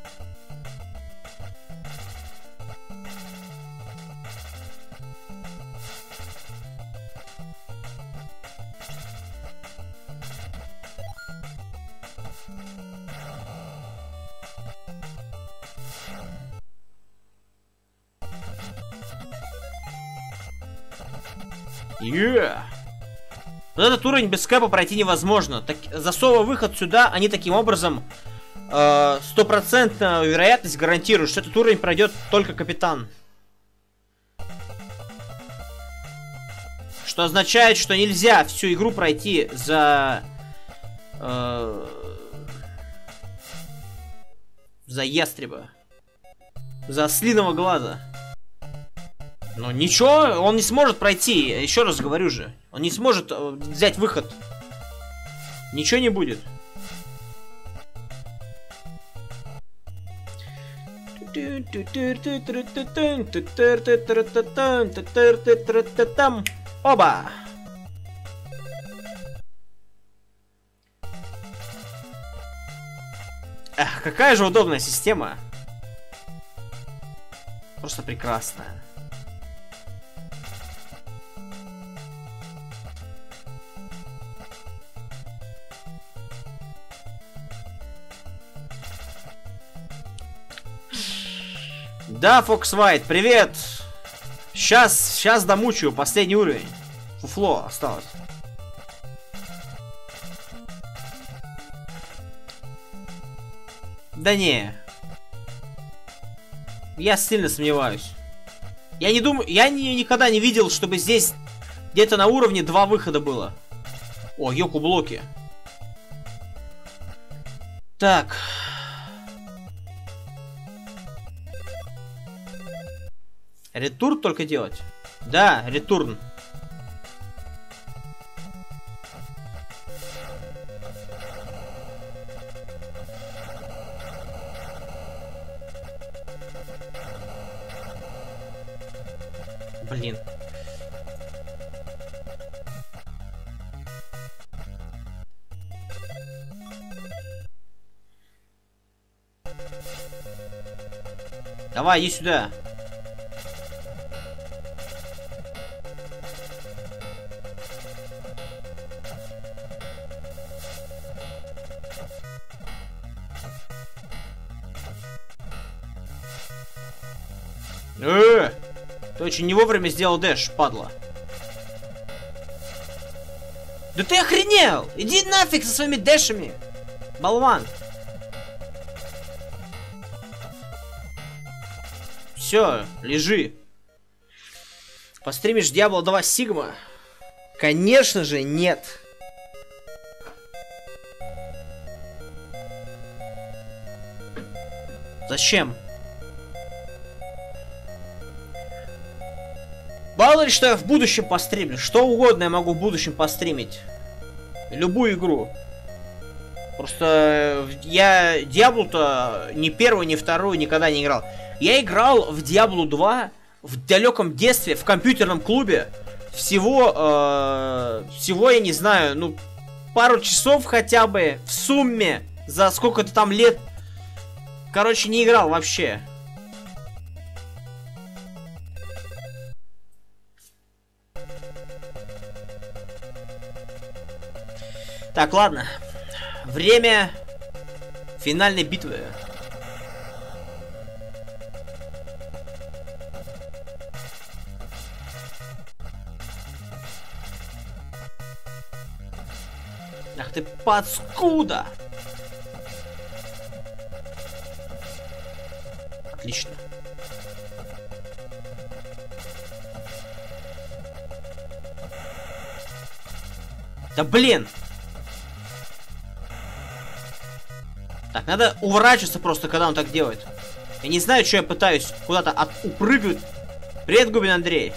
Вот этот уровень без кэпа пройти невозможно. Засовывая выход сюда, они таким образом 100% вероятность гарантируют, что этот уровень пройдет только капитан. Что означает, что нельзя всю игру пройти за ястреба. За ослиного глаза. Ну ничего, он не сможет пройти. Еще раз говорю же. Он не сможет взять выход. Ничего не будет. Оба! Эх, какая же удобная система. Просто прекрасная. Да, Фокс Вайт, привет! Сейчас домучаю, последний уровень. Фуфло осталось. Да не. Я сильно сомневаюсь. Я не думаю, никогда не видел, чтобы здесь где-то на уровне 2 выхода было. О, йоку-блоки. Так. Ретурн только делать? Да, ретурн. Блин. Давай, иди сюда. Ты очень не вовремя сделал дэш, падла. Да ты охренел! Иди нафиг со своими дэшами, болван. Все, лежи. Постримишь Diablo 2 Sigma? Конечно же, нет. Зачем? Мало ли, что я в будущем постримлю. Что угодно я могу в будущем постримить. Любую игру. Просто я Diablo-то ни первую, ни вторую никогда не играл. Я играл в Diablo 2 в далеком детстве, в компьютерном клубе. Всего, я не знаю, ну, пару часов хотя бы в сумме. За сколько-то там лет. Короче, не играл вообще. Так, ладно. Время финальной битвы. Ах ты паскуда! Отлично. Да блин! Так, надо уворачиваться просто, когда он так делает. Я не знаю, что я пытаюсь куда-то упрыгнуть. Привет, Губин Андрей.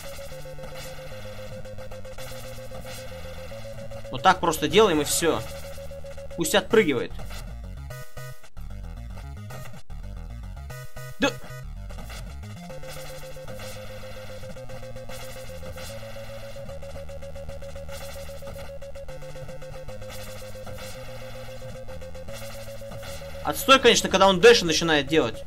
Вот так просто делаем и все. Пусть отпрыгивает. Да... Отстой, конечно, когда он дэши начинает делать.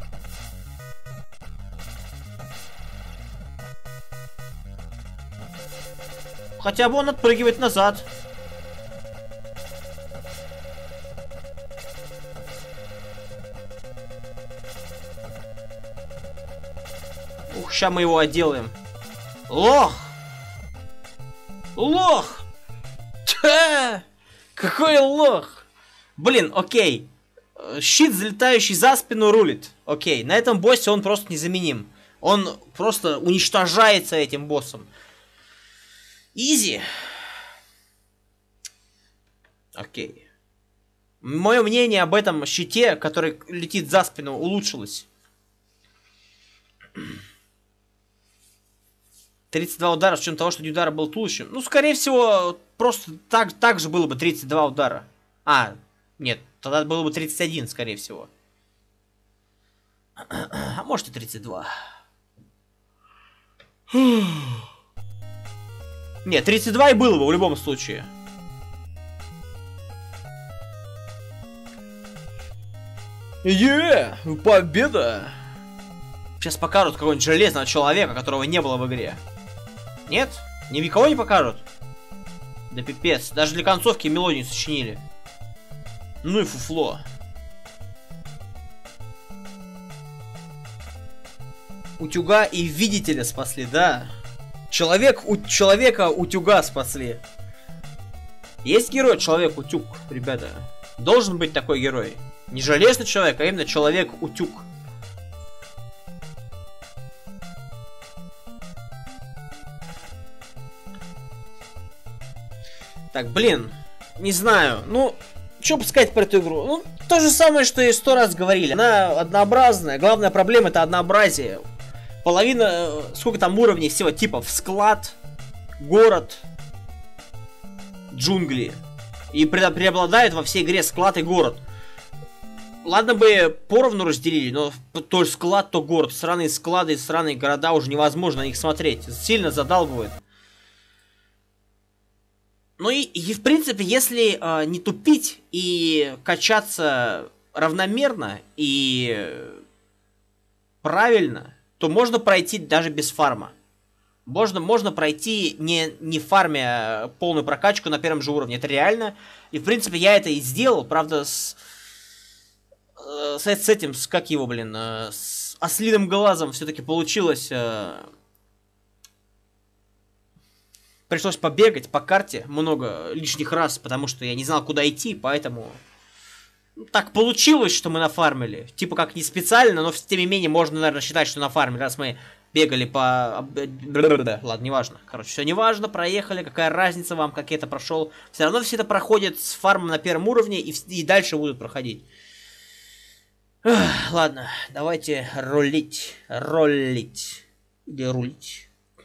Хотя бы он отпрыгивает назад. Ух, ща мы его отделаем. Лох! Лох! Ха! Какой лох! Блин, окей. Щит, залетающий за спину, рулит. Окей, на этом боссе он просто незаменим. Он просто уничтожается этим боссом. Изи. Окей. Мое мнение об этом щите, который летит за спину, улучшилось. 32 удара, с учетом того, что удара был туловищем. Ну, скорее всего, просто так же было бы 32 удара. А, нет, тогда было бы 31, скорее всего. А может и 32. Нет, 32 и было бы в любом случае. Победа! Сейчас покажут какого-нибудь железного человека, которого не было в игре. Нет? Никого не покажут? Да пипец. Даже для концовки мелодию сочинили. Ну и фуфло. Утюга и видителя спасли, да. Человека утюга спасли. Есть герой Человек-утюг, ребята. Должен быть такой герой. Не железный человек, а именно Человек-утюг. Так, блин. Не знаю. Ну, что бы сказать про эту игру? Ну, то же самое, что и 100 раз говорили. Она однообразная. Главная проблема — это однообразие. Половина, сколько там уровней всего типов: склад, город, джунгли. И преобладает во всей игре склад и город. Ладно бы поровну разделили, но то склад, то город. Сраные склады и сраные города, уже невозможно на них смотреть. Сильно задалбывает. Ну и в принципе, если не тупить и качаться равномерно и правильно, то можно пройти даже без фарма. Можно пройти не фармя полную прокачку на первом же уровне. Это реально. И в принципе я это и сделал. Правда, с этим, как его, блин, с ослиным глазом все-таки получилось. Пришлось побегать по карте много лишних раз, потому что я не знал, куда идти, поэтому... Так получилось, что мы нафармили. Типа как не специально, но тем не менее можно, наверное, считать, что нафармили, раз мы бегали по... Ладно, неважно. Короче, все неважно, проехали, какая разница вам, как я это прошел. Все равно все это проходит с фармом на первом уровне и дальше будут проходить. Ладно, давайте рулить. Или рулить.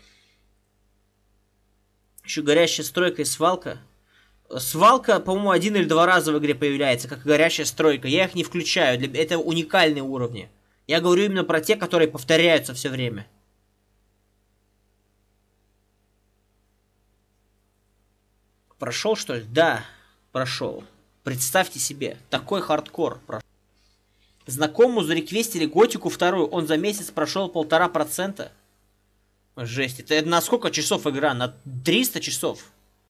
Еще горящая стройка и свалка. Свалка, по-моему, 1 или 2 раза в игре появляется, как и горящая стройка. Я их не включаю. Это уникальные уровни. Я говорю именно про те, которые повторяются все время. Прошел, что ли? Да, прошел. Представьте себе, такой хардкор прошел. Знакомому зареквестили Готику 2, он за месяц прошел 1,5%. Жесть, это на сколько часов игра? На 300 часов.